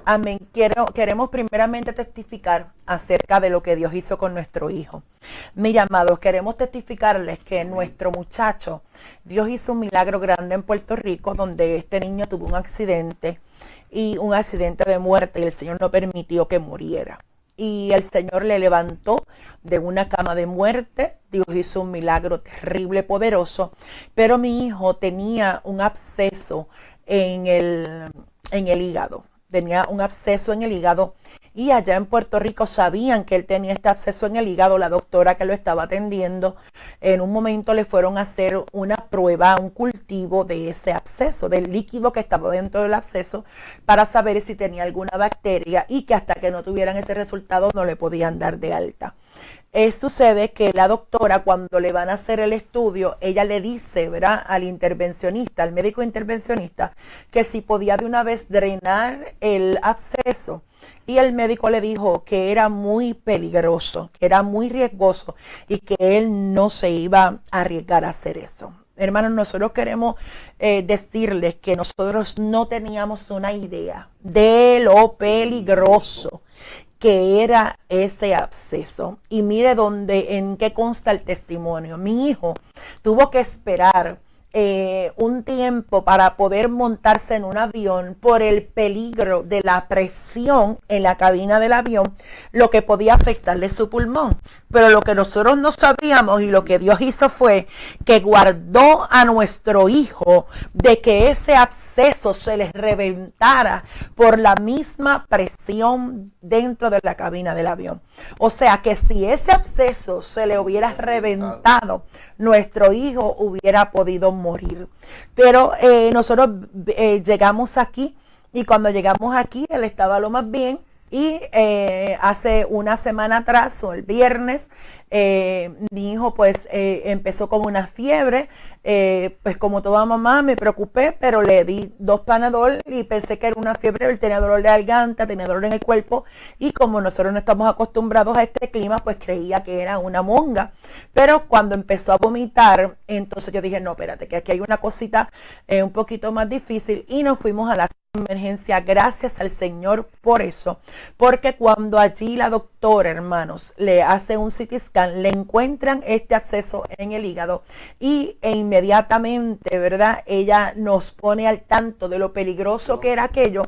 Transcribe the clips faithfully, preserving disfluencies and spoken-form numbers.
Amén. Quiero, queremos primeramente testificar acerca de lo que Dios hizo con nuestro hijo. Mira, amados, queremos testificarles que nuestro muchacho, Dios hizo un milagro grande en Puerto Rico, donde este niño tuvo un accidente y un accidente de muerte y el Señor no permitió que muriera. Y el Señor le levantó de una cama de muerte. Dios hizo un milagro terrible, poderoso. Pero mi hijo tenía un absceso en el, en el hígado. Tenía un absceso en el hígado y allá en Puerto Rico sabían que él tenía este absceso en el hígado. La doctora que lo estaba atendiendo en un momento le fueron a hacer una prueba, un cultivo de ese absceso, del líquido que estaba dentro del absceso, para saber si tenía alguna bacteria y que hasta que no tuvieran ese resultado no le podían dar de alta. Eh, sucede que la doctora, cuando le van a hacer el estudio, ella le dice, ¿verdad?, al intervencionista, al médico intervencionista, que si podía de una vez drenar el absceso. Y el médico le dijo que era muy peligroso, que era muy riesgoso y que él no se iba a arriesgar a hacer eso. Hermanos, nosotros queremos eh, decirles que nosotros no teníamos una idea de lo peligroso que era ese absceso. Y mire dónde, en qué consta el testimonio. Mi hijo tuvo que esperar eh, un tiempo para poder montarse en un avión por el peligro de la presión en la cabina del avión, lo que podía afectarle su pulmón. Pero lo que nosotros no sabíamos y lo que Dios hizo fue que guardó a nuestro hijo de que ese absceso se les reventara por la misma presión dentro de la cabina del avión. O sea que si ese absceso se le hubiera reventado, nuestro hijo hubiera podido morir. Pero eh, nosotros eh, llegamos aquí y cuando llegamos aquí él estaba lo más bien. Y eh, hace una semana atrás, o el viernes, eh, mi hijo pues eh, empezó con una fiebre. Eh, pues como toda mamá me preocupé, pero le di dos Panadol y pensé que era una fiebre. Él tenía dolor de garganta, tenía dolor en el cuerpo y como nosotros no estamos acostumbrados a este clima, pues creía que era una monga. Pero cuando empezó a vomitar, entonces yo dije, no, espérate, que aquí hay una cosita eh, un poquito más difícil y nos fuimos a la emergencia. Gracias al Señor por eso, porque cuando allí la doctora, hermanos, le hace un C T scan, le encuentran este absceso en el hígado y e inmediatamente, ¿verdad?, ella nos pone al tanto de lo peligroso que era aquello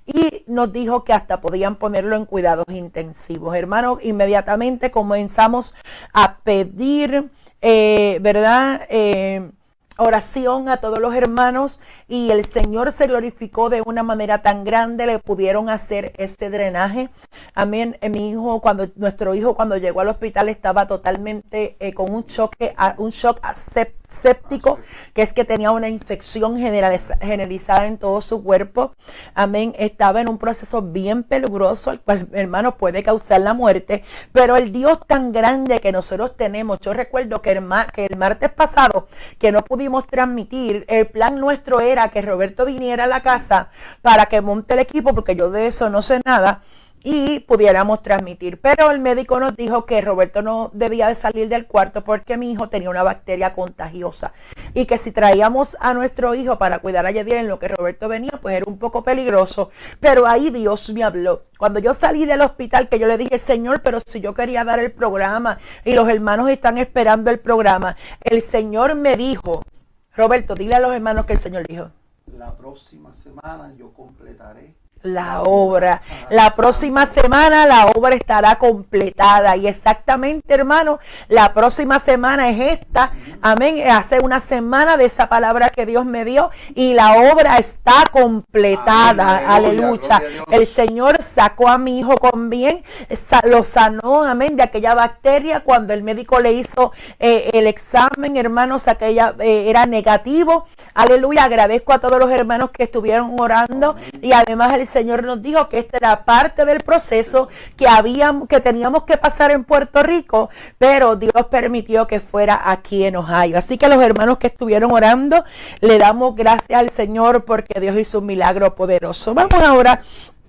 y nos dijo que hasta podían ponerlo en cuidados intensivos. Hermanos, inmediatamente comenzamos a pedir, eh, ¿verdad?, eh, oración a todos los hermanos y el Señor se glorificó de una manera tan grande. Le pudieron hacer ese drenaje. Amén. Mi hijo, cuando nuestro hijo cuando llegó al hospital estaba totalmente eh, con un choque, un shock séptico, que es que tenía una infección generalizada en todo su cuerpo. Amén. Estaba en un proceso bien peligroso, el cual, hermano, puede causar la muerte. Pero el Dios tan grande que nosotros tenemos, yo recuerdo que el, mar, que el martes pasado, que no pudimos transmitir, el plan nuestro era que Roberto viniera a la casa para que monte el equipo, porque yo de eso no sé nada, y pudiéramos transmitir. Pero el médico nos dijo que Roberto no debía de salir del cuarto porque mi hijo tenía una bacteria contagiosa y que si traíamos a nuestro hijo para cuidar a Yediel en lo que Roberto venía, pues era un poco peligroso. Pero ahí Dios me habló. Cuando yo salí del hospital, que yo le dije, Señor, pero si yo quería dar el programa y los hermanos están esperando el programa, el Señor me dijo, Roberto, dile a los hermanos que el Señor dijo, la próxima semana yo completaré la obra. La próxima semana la obra estará completada. Y exactamente, hermano, la próxima semana es esta. Amén. Hace una semana de esa palabra que Dios me dio y la obra está completada. Amén. Aleluya. El Señor sacó a mi hijo con bien, lo sanó, amén, de aquella bacteria. Cuando el médico le hizo eh, el examen, hermanos, aquella eh, era negativo. Aleluya. Agradezco a todos los hermanos que estuvieron orando. Amén. Y además el Señor nos dijo que esta era parte del proceso que habíamos, que teníamos que pasar en Puerto Rico, pero Dios permitió que fuera aquí en Ohio. Así que los hermanos que estuvieron orando, le damos gracias al Señor porque Dios hizo un milagro poderoso. Vamos ahora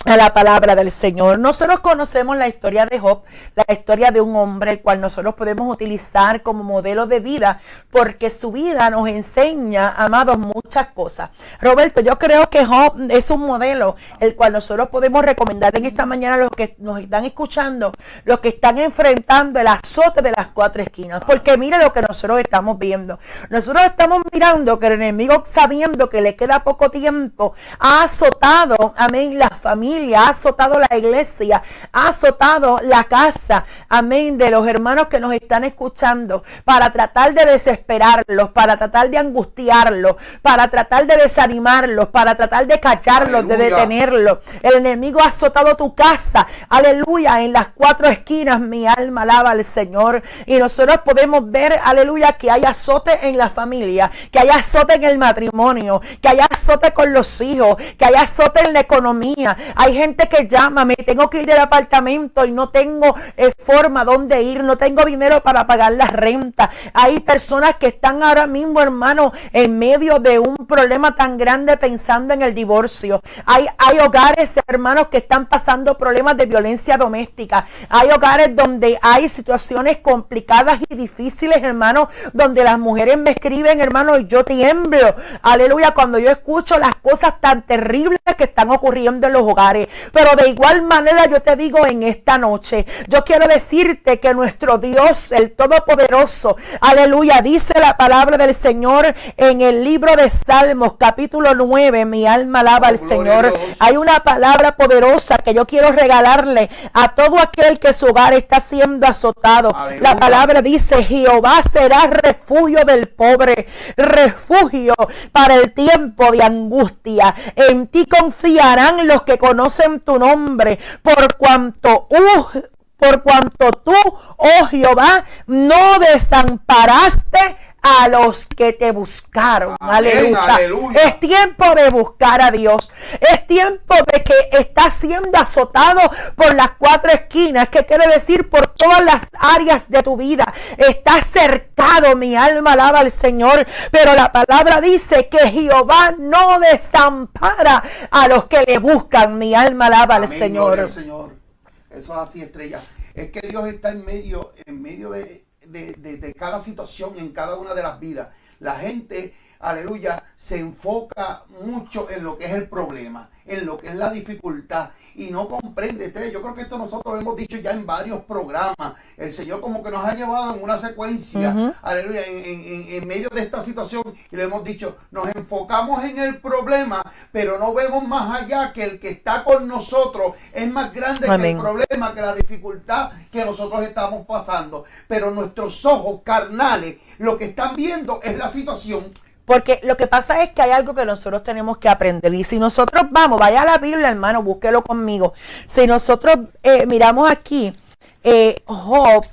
a la palabra del Señor. Nosotros conocemos la historia de Job, la historia de un hombre el cual nosotros podemos utilizar como modelo de vida, porque su vida nos enseña, amados, muchas cosas. Roberto, yo creo que Job es un modelo el cual nosotros podemos recomendar en esta mañana a los que nos están escuchando, los que están enfrentando el azote de las cuatro esquinas, porque mire lo que nosotros estamos viendo. Nosotros estamos mirando que el enemigo, sabiendo que le queda poco tiempo, ha azotado, amén, la familia, ha azotado la iglesia, ha azotado la casa, amén, de los hermanos que nos están escuchando, para tratar de desesperarlos, para tratar de angustiarlos, para tratar de desanimarlos, para tratar de cacharlos, aleluya, de detenerlos. El enemigo ha azotado tu casa, aleluya, en las cuatro esquinas. Mi alma alaba al Señor, y nosotros podemos ver, aleluya, que hay azote en la familia, que hay azote en el matrimonio, que hay azote con los hijos, que hay azote en la economía. Hay gente que llama, me tengo que ir del apartamento y no tengo eh, forma donde ir, no tengo dinero para pagar la renta. Hay personas que están ahora mismo, hermano, en medio de un problema tan grande pensando en el divorcio. Hay, hay hogares, hermanos, que están pasando problemas de violencia doméstica. Hay hogares donde hay situaciones complicadas y difíciles, hermano, donde las mujeres me escriben, hermano, y yo tiemblo, aleluya, cuando yo escucho las cosas tan terribles que están ocurriendo en los hogares. Pero de igual manera yo te digo en esta noche, yo quiero decirte que nuestro Dios, el Todopoderoso, aleluya, dice la palabra del Señor en el libro de Salmos, capítulo nueve, mi alma alaba al Señor. Hay una palabra poderosa que yo quiero regalarle a todo aquel que su hogar está siendo azotado. Aleluya. La palabra dice: Jehová será refugio del pobre, refugio para el tiempo de angustia. En ti confiarán los que conocen tu nombre, por cuanto uh, por cuanto tú, oh Jehová, no desamparaste a los que te buscaron. Amén, aleluya. Aleluya. Es tiempo de buscar a Dios. Es tiempo de que estás siendo azotado por las cuatro esquinas. ¿Qué quiere decir? Por todas las áreas de tu vida. Estás cercado, mi alma alaba al Señor. Pero la palabra dice que Jehová no desampara a los que le buscan. Mi alma alaba al Señor. Gloria al Señor. Eso es así, Estrella. Es que Dios está en medio, en medio de De, de, de cada situación en cada una de las vidas. La gente, aleluya, se enfoca mucho en lo que es el problema, en lo que es la dificultad, y no comprende. Yo creo que esto nosotros lo hemos dicho ya en varios programas. El Señor como que nos ha llevado en una secuencia, uh-huh, aleluya, en, en, en medio de esta situación, y le hemos dicho, nos enfocamos en el problema, pero no vemos más allá, que el que está con nosotros es más grande, amén, que el problema, que la dificultad que nosotros estamos pasando. Pero nuestros ojos carnales lo que están viendo es la situación. Porque lo que pasa es que hay algo que nosotros tenemos que aprender. Y si nosotros vamos, vaya a la Biblia, hermano, búsquelo conmigo. Si nosotros eh, miramos aquí, eh, Job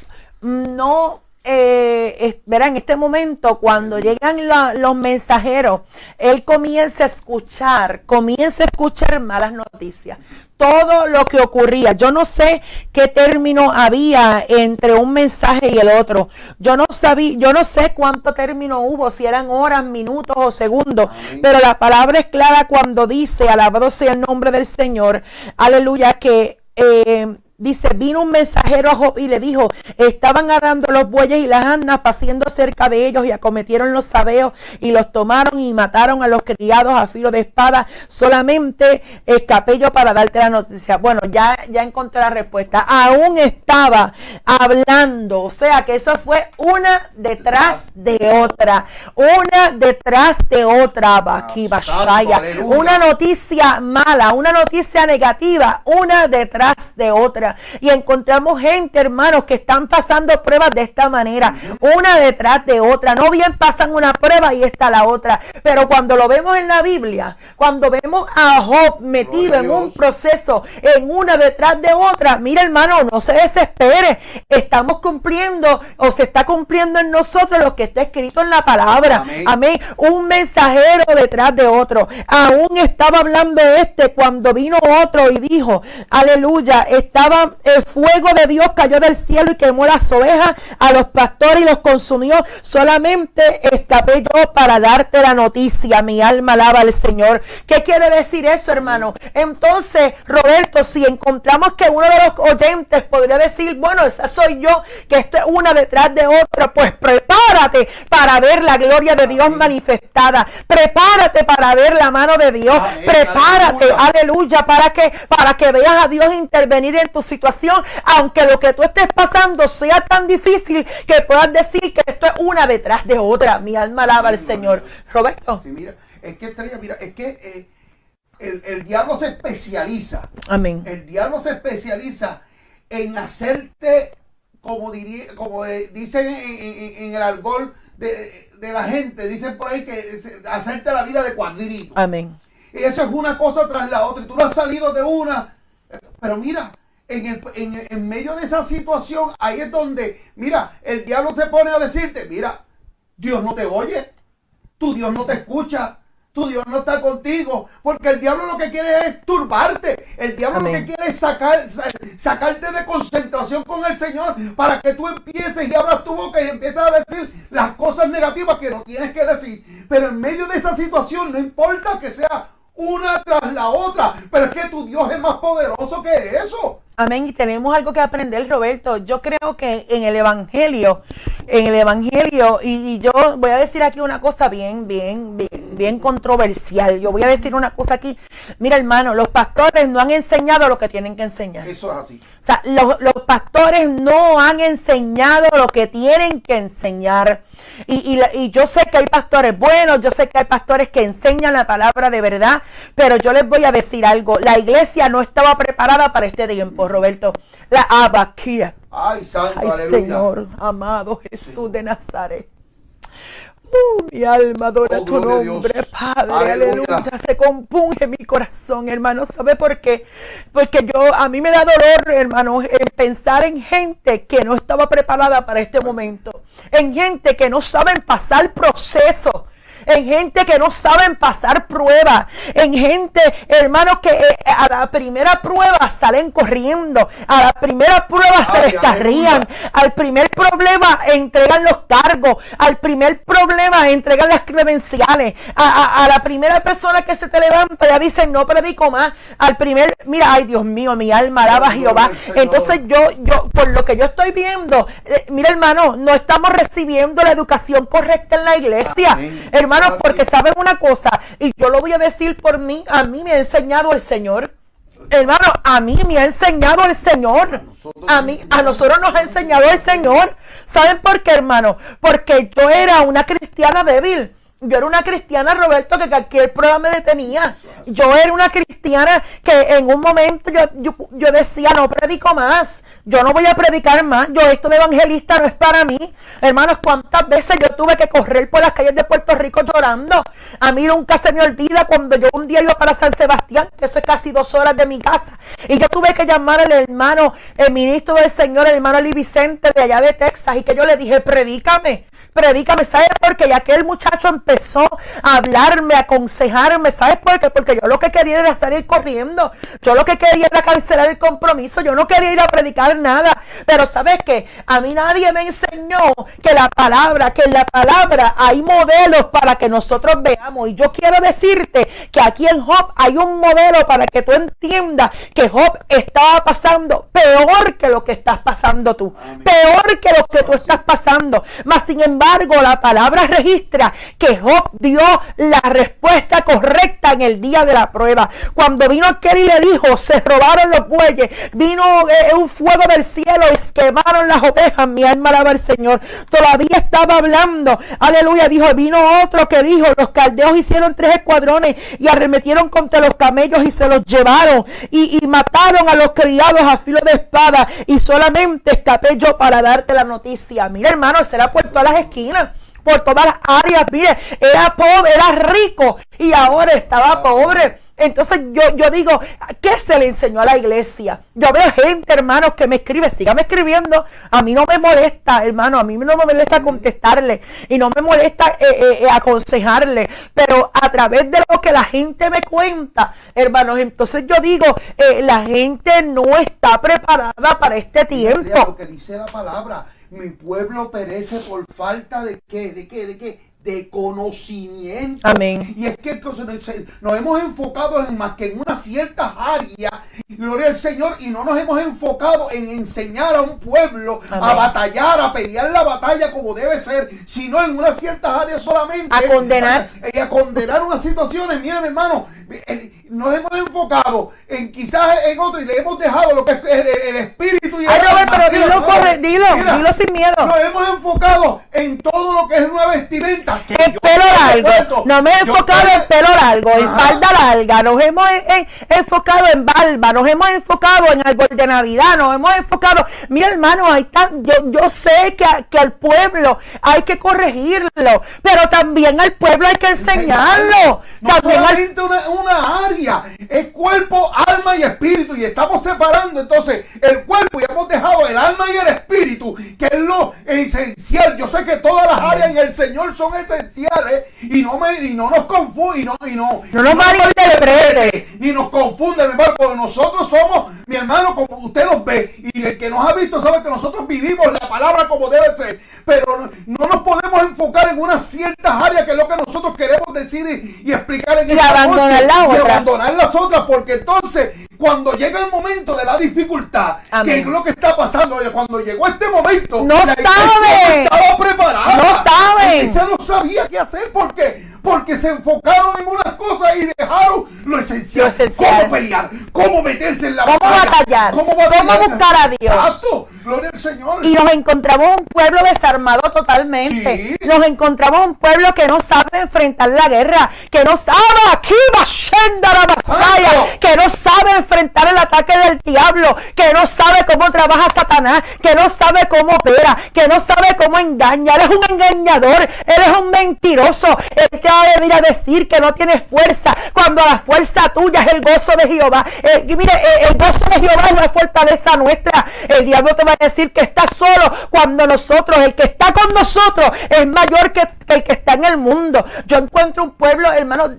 no... Eh, es, verá, en este momento, cuando llegan la, los mensajeros, él comienza a escuchar, comienza a escuchar malas noticias. Todo lo que ocurría, yo no sé qué término había entre un mensaje y el otro. Yo no sabía, yo no sé cuánto término hubo, si eran horas, minutos o segundos. Amén. Pero la palabra es clara cuando dice, alabado sea el nombre del Señor, aleluya, que eh, dice, vino un mensajero a Job y le dijo, estaban arando los bueyes y las asnas, paciendo cerca de ellos, y acometieron los sabeos y los tomaron y mataron a los criados a filo de espada. Solamente escapé yo para darte la noticia. Bueno, ya, ya encontré la respuesta. Aún estaba hablando, o sea que eso fue una detrás de otra, una detrás de otra, aquí Bashaya, una noticia mala, una noticia negativa, una detrás de otra. Y encontramos gente, hermanos, que están pasando pruebas de esta manera, una detrás de otra. No bien pasan una prueba y está la otra. Pero cuando lo vemos en la Biblia, cuando vemos a Job metido en un proceso, en una detrás de otra, mira, hermano, no se desespere. Estamos cumpliendo, o se está cumpliendo en nosotros lo que está escrito en la palabra. Amén. Amén. Un mensajero detrás de otro. Aún estaba hablando este cuando vino otro y dijo, aleluya, estaba estaba, el fuego de Dios cayó del cielo y quemó las ovejas, a los pastores y los consumió. Solamente escapé yo para darte la noticia. Mi alma alaba al Señor. ¿Qué quiere decir eso, hermano? Entonces, Roberto, si encontramos que uno de los oyentes podría decir, bueno, esa soy yo, que esto es una detrás de otra, pues prepárate para ver la gloria de Dios manifestada. Prepárate para ver la mano de Dios. Amén. Prepárate, aleluya, aleluya, para que, para que veas a Dios intervenir en tu situación, aunque lo que tú estés pasando sea tan difícil que puedas decir que esto es una detrás de otra. Mi alma alaba al Señor. Roberto. Sí, mira, es que Estrella, mira, es que eh, el, el diablo se especializa. Amén. El diablo se especializa en hacerte, como diría, como eh, dicen en, en, en el argot de, de la gente, dicen por ahí que es, hacerte la vida de cuadrito. Amén. Y eso es una cosa tras la otra. Y tú no has salido de una. Pero mira, en, el, en, en medio de esa situación, ahí es donde, mira, el diablo se pone a decirte, mira, Dios no te oye, tu Dios no te escucha, tu Dios no está contigo, porque el diablo lo que quiere es turbarte. El diablo Amén. Lo que quiere es sacar, sacarte de concentración con el Señor para que tú empieces y abras tu boca y empieces a decir las cosas negativas que no tienes que decir. Pero en medio de esa situación, no importa que sea una tras la otra, pero es que tu Dios es más poderoso que eso. Amén. Y tenemos algo que aprender, Roberto. Yo creo que en el Evangelio, en el Evangelio, y, y yo voy a decir aquí una cosa bien, bien, bien, bien controversial. Yo voy a decir una cosa aquí. Mira, hermano, los pastores no han enseñado lo que tienen que enseñar. Eso es así. O sea, los, los pastores no han enseñado lo que tienen que enseñar. Y, y, y yo sé que hay pastores buenos, yo sé que hay pastores que enseñan la palabra de verdad, pero yo les voy a decir algo. La iglesia no estaba preparada para este tiempo, Roberto. La abaquía. Ay, santo, Ay, aleluya. Señor, amado Jesús sí. de Nazaret. Uh, mi alma adora oh, tu nombre, Padre, aleluya. aleluya. Se compunge mi corazón, hermano. ¿Sabe por qué? Porque yo, a mí me da dolor, hermano, en pensar en gente que no estaba preparada para este momento. En gente que no saben pasar procesos. En gente que no saben pasar pruebas, en gente, hermanos, que eh, a la primera prueba salen corriendo, a la primera prueba se descarrían, al primer problema entregan los cargos, al primer problema entregan las credenciales, a, a, a la primera persona que se te levanta ya dicen no predico más, al primer, mira, ay Dios mío, mi alma alaba a Jehová. Entonces yo, yo, por lo que yo estoy viendo, eh, mira hermano, no estamos recibiendo la educación correcta en la iglesia, Amén. Hermano, porque saben una cosa, y yo lo voy a decir por mí, a mí me ha enseñado el Señor, hermano, a mí me ha enseñado el Señor, a mí, a nosotros nos ha enseñado el Señor. ¿Saben por qué, hermano? Porque yo era una cristiana débil. Yo era una cristiana, Roberto, que cualquier prueba me detenía. Yo era una cristiana que en un momento yo, yo, yo decía, no predico más. Yo no voy a predicar más. Yo esto de evangelista no es para mí. Hermanos, ¿cuántas veces yo tuve que correr por las calles de Puerto Rico llorando? A mí nunca se me olvida cuando yo un día iba para San Sebastián, que eso es casi dos horas de mi casa. Y yo tuve que llamar al hermano, el ministro del Señor, el hermano Eli Vicente de allá de Texas. Y que yo le dije, predícame. Predícame, ¿sabes por qué? Y aquel muchacho empezó a hablarme, a aconsejarme, ¿sabes por qué? Porque yo lo que quería era salir corriendo, yo lo que quería era cancelar el compromiso, yo no quería ir a predicar nada, pero ¿sabes qué? A mí nadie me enseñó que la palabra, que en la palabra hay modelos para que nosotros veamos, y yo quiero decirte que aquí en Job hay un modelo para que tú entiendas que Job estaba pasando peor que lo que estás pasando tú, Amén. Peor que lo que tú estás pasando, mas sin embargo Sin embargo, la palabra registra que Job dio la respuesta correcta en el día de la prueba. Cuando vino aquel y le dijo, se robaron los bueyes, vino eh, un fuego del cielo y quemaron las ovejas, mi alma alaba al Señor. Todavía estaba hablando, aleluya, dijo, vino otro que dijo, los caldeos hicieron tres escuadrones y arremetieron contra los camellos y se los llevaron y, y mataron a los criados a filo de espada y solamente escapé yo para darte la noticia. Mira hermano, será por todas las esquinas, por todas las áreas, mire, era pobre, era rico y ahora estaba pobre. Entonces yo, yo digo, ¿qué se le enseñó a la iglesia? Yo veo gente, hermanos, que me escribe, sígame escribiendo, a mí no me molesta, hermano, a mí no me molesta contestarle y no me molesta eh, eh, eh, aconsejarle, pero a través de lo que la gente me cuenta, hermanos, entonces yo digo, eh, la gente no está preparada para este tiempo. Lo que dice la palabra, mi pueblo perece por falta de qué, de qué, de qué. De conocimiento. Amén. Y es que nos, nos hemos enfocado en más que en unas ciertas áreas, gloria al Señor, y no nos hemos enfocado en enseñar a un pueblo Amén. A batallar, a pelear la batalla como debe ser, sino en unas ciertas áreas solamente. A condenar. A, a condenar unas situaciones. Miren, hermano, nos hemos enfocado en quizás en otro y le hemos dejado lo que es el, el, el espíritu y el Ay, alma. pero dilo, mira, corre, dilo, mira, dilo sin miedo. Nos hemos enfocado en todo lo que es una vestimenta. En pelo largo, no me he enfocado yo, en pelo largo, ajá. en falda larga, nos hemos en, en, enfocado en barba, nos hemos enfocado en árbol de Navidad, nos hemos enfocado, mira hermano, hay tan, yo, yo sé que, que al pueblo hay que corregirlo, pero también al pueblo hay que enseñarlo. No también solamente al... una, una área, es cuerpo, alma y espíritu, y estamos separando entonces el cuerpo y hemos dejado el alma y el espíritu, que es lo esencial. Yo sé que todas las áreas en el Señor son esenciales y no me y no nos confunde y no y no no nos malinterprete ni nos confunde, mi hermano, porque nosotros somos, mi hermano, como usted nos ve y el que nos ha visto sabe que nosotros vivimos la palabra como debe ser, pero no, no nos podemos enfocar en unas ciertas áreas que es lo que nosotros queremos decir y, y explicar en y esta abandonar noche, la y otra. abandonar las otras, porque entonces cuando llega el momento de la dificultad, Amén. Que es lo que está pasando, oye, cuando llegó este momento, no la saben, no estaba preparada, no saben, la iglesia no sabía qué hacer, porque porque se enfocaron en unas cosas y dejaron lo esencial, lo esencial. Cómo pelear, cómo meterse en la cómo batalla, batallar, cómo, batallar, cómo buscar a Dios. Exacto, gloria al Señor. Y nos encontramos un pueblo desarmado totalmente. Sí. Nos encontramos un pueblo que no sabe enfrentar la guerra, que no sabe aquí la batalla, que no sabe enfrentar el ataque del diablo, que no sabe cómo trabaja Satanás, que no sabe cómo opera, que no sabe cómo engaña. Él es un engañador, él es un mentiroso. Él te va a venir a decir que no tienes fuerza, cuando la fuerza tuya es el gozo de Jehová. Eh, y mire, eh, el gozo de Jehová es la fortaleza nuestra. El diablo te va a decir que estás solo, cuando nosotros, el que está con nosotros, es mayor que, que el que está en el mundo. Yo encuentro un pueblo, hermano,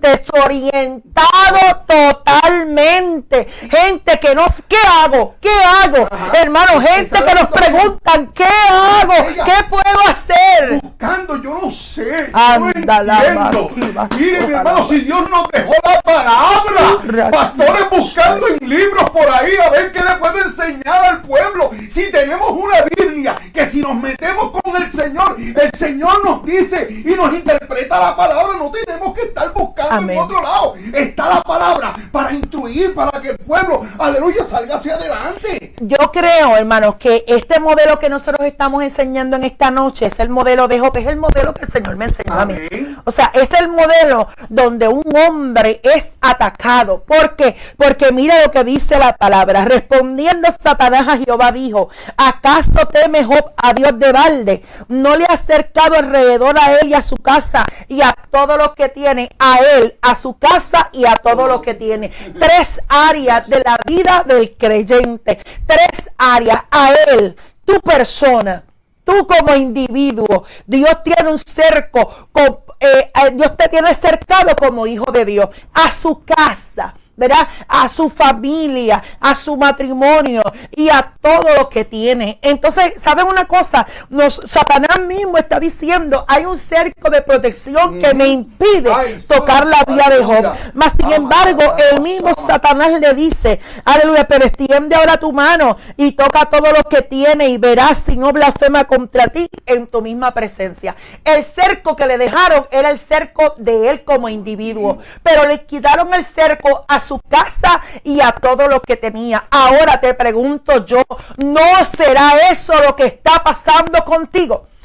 desorientado totalmente. Gente que no, ¿qué hago? ¿Qué hago? Ajá. Hermano, gente que nos preguntan, ¿qué hago? ¿Qué puedo hacer? Buscando, yo no sé. Anda, no entiendo. Mire, mi hermano, si Dios nos dejó la palabra, pastores buscando en libros por ahí a ver qué le puede enseñar al pueblo. Si tenemos una Biblia que si nos metemos con el Señor, el Señor nos dice y nos interpreta la palabra, no tenemos que estar buscando Amén. En otro lado. Está la palabra para instruir, para que el pueblo, aleluya, salga hacia adelante. Yo creo, hermanos, que este modelo que nosotros estamos enseñando en esta noche es el modelo de Job, es el modelo que el Señor me enseñó Amén. A mí. O sea, es el modelo donde un hombre es atacado. ¿Por qué? Porque mira lo que dice la palabra. Respondiendo Satanás a Jehová dijo, ¿acaso teme Job a Dios de balde? No le ha acercado alrededor a él y a su casa y a todo lo que tiene, a él, a su casa y a todo lo que tiene. Tres áreas de la vida del creyente. Tres áreas. A él, tu persona, tú como individuo. Dios tiene un cerco, con, eh, Dios te tiene cercado como hijo de Dios. A su casa, ¿verdad? A su familia, a su matrimonio y a todo lo que tiene. Entonces, ¿saben una cosa? Nos, Satanás mismo está diciendo, hay un cerco de protección que me impide Ay, tocar la vía de Job. Mas, sin embargo, el mismo Satanás le dice, aleluya, pero extiende ahora tu mano y toca todo lo que tiene y verás si no blasfema contra ti en tu misma presencia. El cerco que le dejaron era el cerco de él como individuo, pero le quitaron el cerco a su casa y a todo lo que tenía. Ahora te pregunto yo, ¿no será eso lo que está pasando contigo?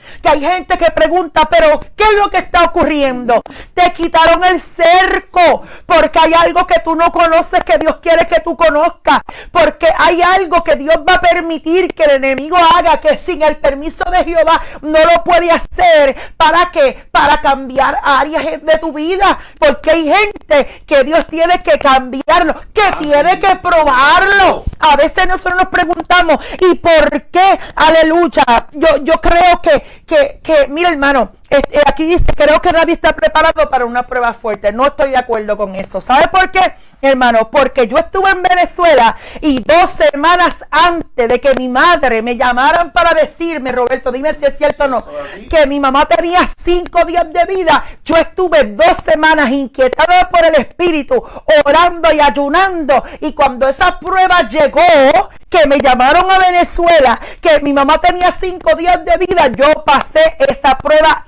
Que hay gente que pregunta, pero ¿qué es lo que está ocurriendo? Te quitaron el cerco porque hay algo que tú no conoces que Dios quiere que tú conozcas. Porque hay algo que Dios va a permitir que el enemigo haga que sin el permiso de Jehová no lo puede hacer. ¿Para qué? Para cambiar áreas de tu vida. Porque hay gente que Dios tiene que cambiarlo, que tiene que probarlo. A veces nosotros nos preguntamos, ¿y por qué? Aleluya. Yo, yo creo que, que, que, mira hermano, este, aquí dice, creo que nadie está preparado para una prueba fuerte. No estoy de acuerdo con eso. ¿Sabe por qué, hermano? Porque yo estuve en Venezuela y dos semanas antes de que mi madre me llamaran para decirme, Roberto, dime si es cierto o no, que mi mamá tenía cinco días de vida, yo estuve dos semanas inquietada por el espíritu, orando y ayunando, y cuando esa prueba llegó, que me llamaron a Venezuela, que mi mamá tenía cinco días de vida, yo pasé esa prueba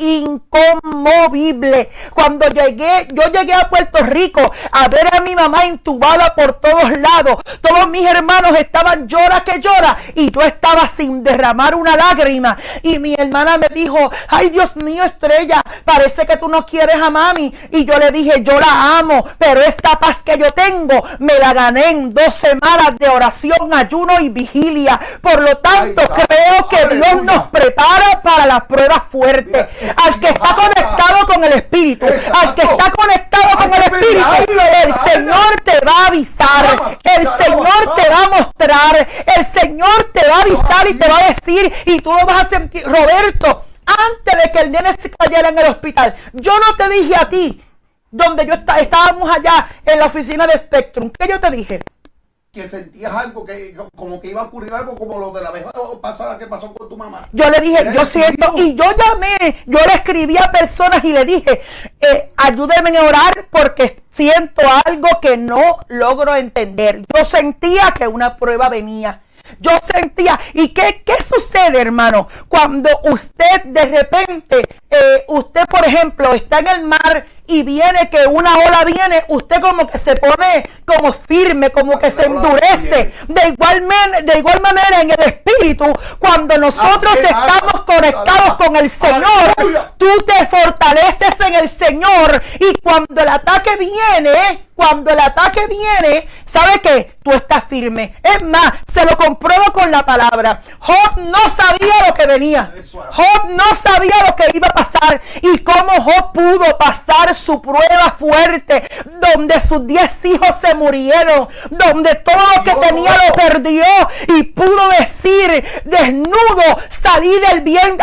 inconmovible. Cuando llegué, yo llegué a Puerto Rico a ver a mi mamá intubada por todos lados. Todos mis hermanos estaban llora que llora y yo estaba sin derramar una lágrima. Y mi hermana me dijo, ay Dios mío, Estrella, parece que tú no quieres a mami. Y yo le dije, yo la amo, pero esta paz que yo tengo me la gané en dos semanas de oración, ayuno y vigilia. Por lo tanto, ay, creo que aleluya. Dios nos prepara para las pruebas fuertes. Al que está conectado con el Espíritu, exacto. Al que está conectado con el Espíritu, el Señor te va a avisar, el Señor te va a mostrar, el Señor te va a avisar y te va a decir, y tú lo vas a sentir. Roberto, antes de que el nene se cayera en el hospital, yo no te dije a ti, donde yo está, estábamos allá en la oficina de Spectrum, ¿qué yo te dije? Que sentías algo, que como que iba a ocurrir algo como lo de la vez pasada que pasó con tu mamá. Yo le dije, yo siento, y yo llamé, yo le escribí a personas y le dije, eh, ayúdenme a orar porque siento algo que no logro entender. Yo sentía que una prueba venía. Yo sentía, ¿y qué, qué sucede, hermano? Cuando usted de repente, eh, usted por ejemplo está en el mar y viene que una ola viene, usted como que se pone como firme, como que se endurece. De igual, man, de igual manera en el espíritu, cuando nosotros estamos conectados con el Señor, tú te fortaleces en el Señor, y cuando el ataque viene, cuando el ataque viene, ¿sabe qué? Tú estás firme. Es más, se lo compruebo con la palabra. Job no sabía lo que venía. Job no sabía lo que iba a pasar, y cómo Job pudo pasar su prueba fuerte, donde sus diez hijos se murieron, donde todo lo que tenía lo perdió, y pudo decir, desnudo salí del vientre,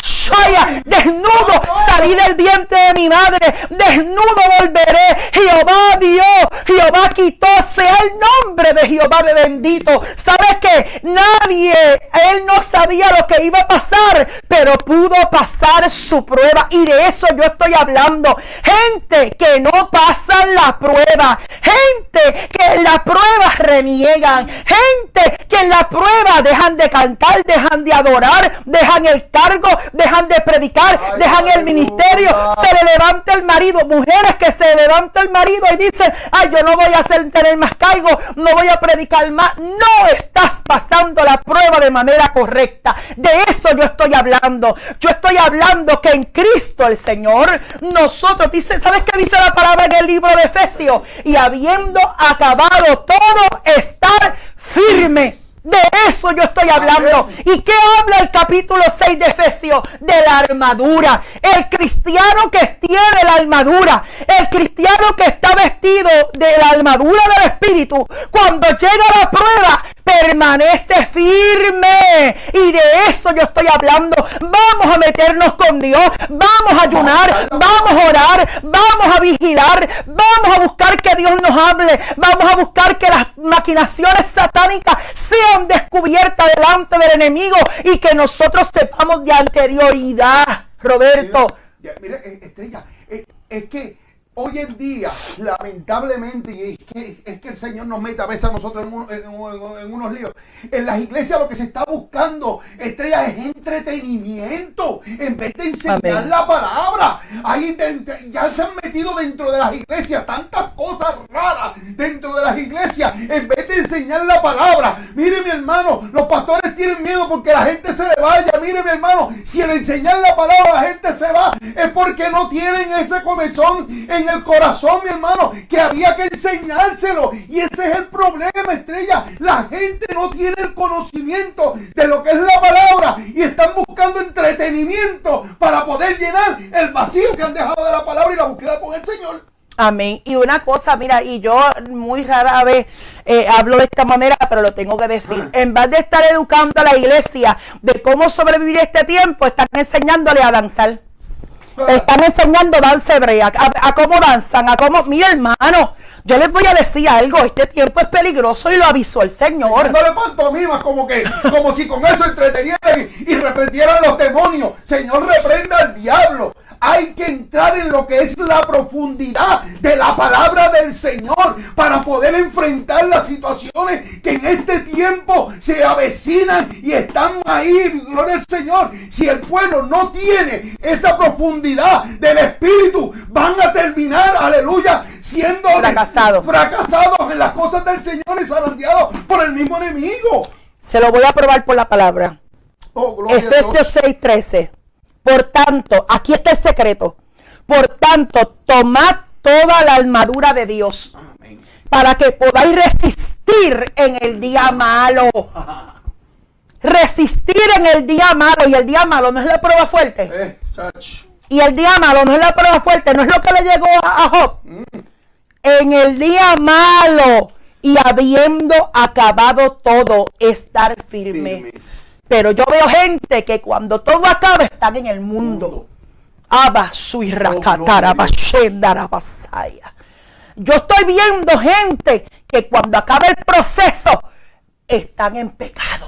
desnudo salí del vientre de mi madre, desnudo volveré. Jehová dio, Jehová quitó, sea el nombre de Jehová de bendito. ¿Sabes qué? Nadie, él no sabía lo que iba a pasar, pero pudo pasar su prueba, y de eso yo estoy hablando. Gente que no pasan la prueba, gente que en la prueba reniegan, gente que en la prueba dejan de cantar, dejan de adorar, dejan el cargo, dejan de predicar, ay, dejan el ministerio, se le levanta el marido, mujeres que se levanta el marido y dicen, ay, yo no voy a hacer, tener más cargo, no voy a predicar más. No estás pasando la prueba de manera correcta. De eso yo estoy hablando. Yo estoy hablando que en Cristo el Señor, nosotros, dice, ¿sabes qué dice la palabra en el libro de Efesios? Y habiendo acabado todo, estar firme. De eso yo estoy hablando. ¿Y qué habla el capítulo seis de Efesios? De la armadura. El cristiano que tiene la armadura, el cristiano que está vestido de la armadura del Espíritu, cuando llega la prueba, permanece firme. Y de eso yo estoy hablando. Vamos a meternos con Dios, vamos a ayunar, vamos a orar, vamos a vigilar, vamos a buscar que Dios nos hable, vamos a buscar que las maquinaciones satánicas sean descubiertas delante del enemigo, y que nosotros sepamos de anterioridad, Roberto. Mira, mira, Estrella, es, es que Hoy en día, lamentablemente, y es que, es que el Señor nos mete a veces a nosotros en, un, en, en, en unos líos. En las iglesias lo que se está buscando, Estrella, es entretenimiento. En vez de enseñar Amén. La palabra. Ahí te, te, ya se han metido dentro de las iglesias tantas cosas raras dentro de las iglesias. En vez de enseñar la palabra. Mire, mi hermano, los pastores tienen miedo porque la gente se le vaya. Mire, mi hermano, si al enseñar la palabra la gente se va, es porque no tienen ese comezón en el corazón, mi hermano, que había que enseñárselo. Y ese es el problema, Estrella. La gente no tiene el conocimiento de lo que es la palabra y están buscando entretenimiento para poder llenar el vacío que han dejado de la palabra y la búsqueda con el Señor. Amén. Y una cosa, mira, y yo muy rara vez eh, hablo de esta manera, pero lo tengo que decir. En vez de estar educando a la iglesia de cómo sobrevivir este tiempo, están enseñándole a danzar. Están enseñando danza hebrea, a, a cómo danzan, a cómo, mi hermano, yo les voy a decir algo, este tiempo es peligroso y lo avisó el Señor. No le pantomimas como que, como si con eso entretenieran y, y reprendieran los demonios. Señor, reprenda al diablo. Hay que entrar en lo que es la profundidad de la palabra del Señor para poder enfrentar las situaciones que en este tiempo se avecinan y están ahí. Gloria al Señor. Si el pueblo no tiene esa profundidad del Espíritu, van a terminar, aleluya, siendo fracasados fracasados en las cosas del Señor y zarandeados por el mismo enemigo. Se lo voy a probar por la palabra. Oh, Efesios seis trece. Por tanto, aquí está el secreto. Por tanto, tomad toda la armadura de Dios. Amén. Para que podáis resistir en el día malo. Resistir en el día malo. Y el día malo no es la prueba fuerte. Eh, y el día malo no es la prueba fuerte. No es lo que le llegó a, a Job. Mm. En el día malo y habiendo acabado todo, estar firme. firme. Pero yo veo gente que cuando todo acaba están en el mundo. Yo estoy viendo gente que cuando acaba el proceso están en pecado.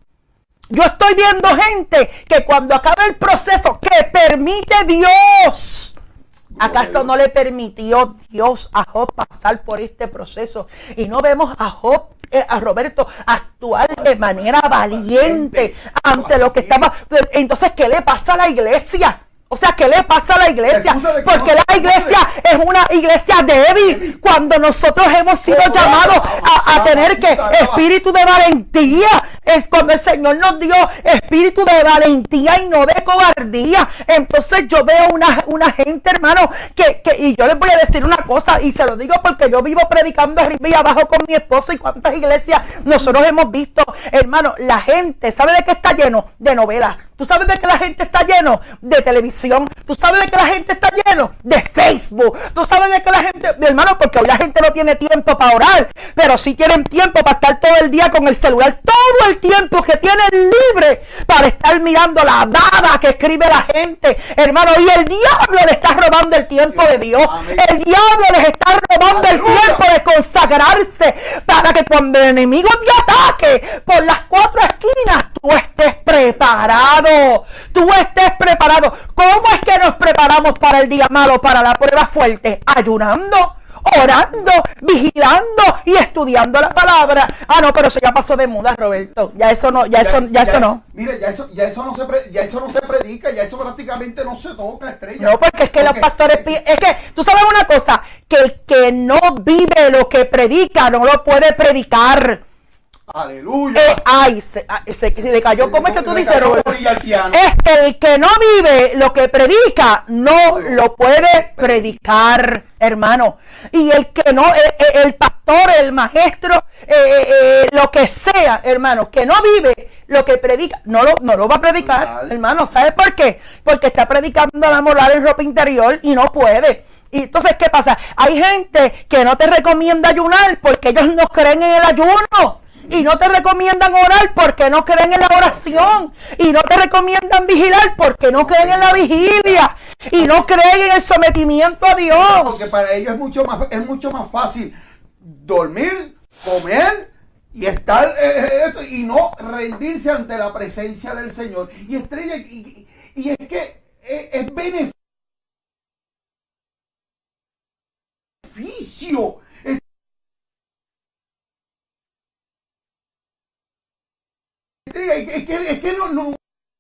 Yo estoy viendo gente que cuando acaba el proceso que permite Dios. ¿Acaso no le permitió Dios a Job pasar por este proceso? Y no vemos a Job, eh, a Roberto, actuar de manera valiente ante lo que estaba. Entonces, ¿qué le pasa a la iglesia? O sea, ¿qué le pasa a la iglesia? Porque la iglesia es una iglesia débil cuando nosotros hemos sido llamados a, a tener que espíritu de valentía. Es cuando el Señor nos dio espíritu de valentía y no de cobardía. Entonces yo veo una, una gente, hermano, que, que, y yo les voy a decir una cosa, y se lo digo porque yo vivo predicando arriba y abajo con mi esposo, y cuántas iglesias nosotros hemos visto, hermano, la gente, ¿sabe de qué está lleno? De novelas. ¿Tú sabes de qué la gente está lleno? De televisión. ¿Tú sabes de qué la gente está lleno? De Facebook. ¿Tú sabes de qué la gente, mi hermano? Porque hoy la gente no tiene tiempo para orar, pero sí tienen tiempo para estar todo el día con el celular. Todo el tiempo que tienen libre para estar mirando la dada que escribe la gente, hermano. Y el diablo le está robando el tiempo de Dios. El diablo les está robando el tiempo de consagrarse para que cuando el enemigo te ataque por las cuatro esquinas, tú estés preparado. Tú estés preparado. ¿Cómo es que nos preparamos para el día malo, para la prueba fuerte? Ayunando, orando, vigilando y estudiando la palabra. Ah, no, pero eso ya pasó de moda, Roberto. Ya eso no, ya, ya eso, ya, ya eso es, no. Mire, ya eso, ya eso no se, pre, ya eso no se predica, ya eso prácticamente no se toca, Estrella. No, porque es que porque, los pastores, es que tú sabes una cosa, que el que no vive lo que predica no lo puede predicar. Aleluya. Eh, ay, se, se, se le cayó. ¿Cómo es que tú dices, Roberto? Es que el que no vive lo que predica no lo puede predicar, hermano. Y el que no, el, el pastor, el maestro, eh, eh, lo que sea, hermano, que no vive lo que predica, no lo, no lo va a predicar, Total. hermano. ¿Sabes por qué? Porque está predicando la moral en ropa interior y no puede. Y entonces, ¿qué pasa? Hay gente que no te recomienda ayunar porque ellos no creen en el ayuno. Y no te recomiendan orar porque no creen en la oración. Y no te recomiendan vigilar porque no creen en la vigilia. Y no creen en el sometimiento a Dios. Porque para ellos es mucho más, es mucho más fácil dormir, comer y estar eh, eh, y no rendirse ante la presencia del Señor. Y Estrella, y, y es que es, es beneficio. juicio. Es que, es que no, no.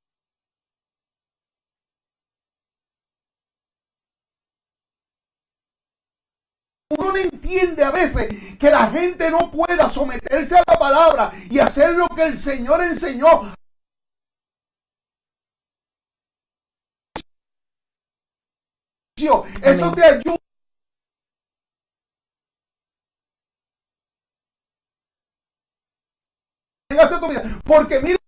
Uno no entiende a veces que la gente no pueda someterse a la palabra y hacer lo que el Señor enseñó. Eso Amén. te ayuda. Porque mira,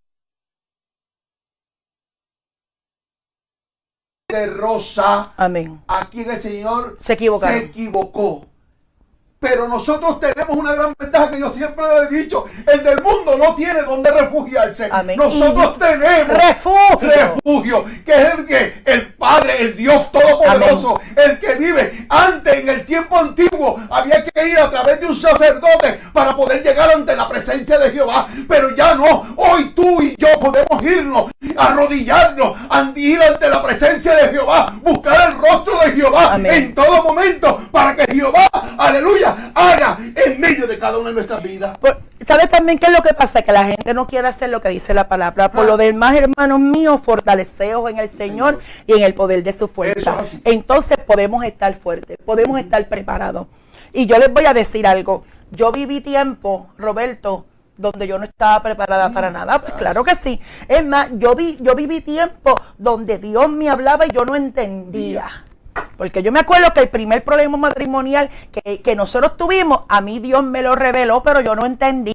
de Rosa, Amén. aquí el Señor Se equivocaron. se equivocó. Pero nosotros tenemos una gran ventaja que yo siempre lo he dicho. El del mundo no tiene donde refugiarse. Amén. Nosotros Y tenemos refugio. refugio, que es el que el Padre, el Dios Todopoderoso, Amén. el que vive. Antes, en el tiempo antiguo, había que ir a través de un sacerdote para poder llegar ante la presencia de Jehová. Pero ya no. Hoy tú y yo podemos irnos, arrodillarnos, ir ante la presencia de Jehová, buscar el rostro de Jehová. Amén. En todo momento, para que Jehová, aleluya, haga en medio de cada una de nuestras vidas. Por- ¿Sabes también qué es lo que pasa? Que la gente no quiere hacer lo que dice la palabra. Por Ah. lo demás, hermanos míos, fortaleceos en el Señor, Señor. y en el poder de su Eso fuerza. es así. Entonces podemos estar fuertes, podemos estar preparados. Y yo les voy a decir algo. Yo viví tiempo, Roberto, donde yo no estaba preparada para nada. Pues claro que sí. Es más, yo, vi, yo viví tiempo donde Dios me hablaba y yo no entendía. Porque yo me acuerdo que el primer problema matrimonial que, que nosotros tuvimos, a mí Dios me lo reveló, pero yo no entendí.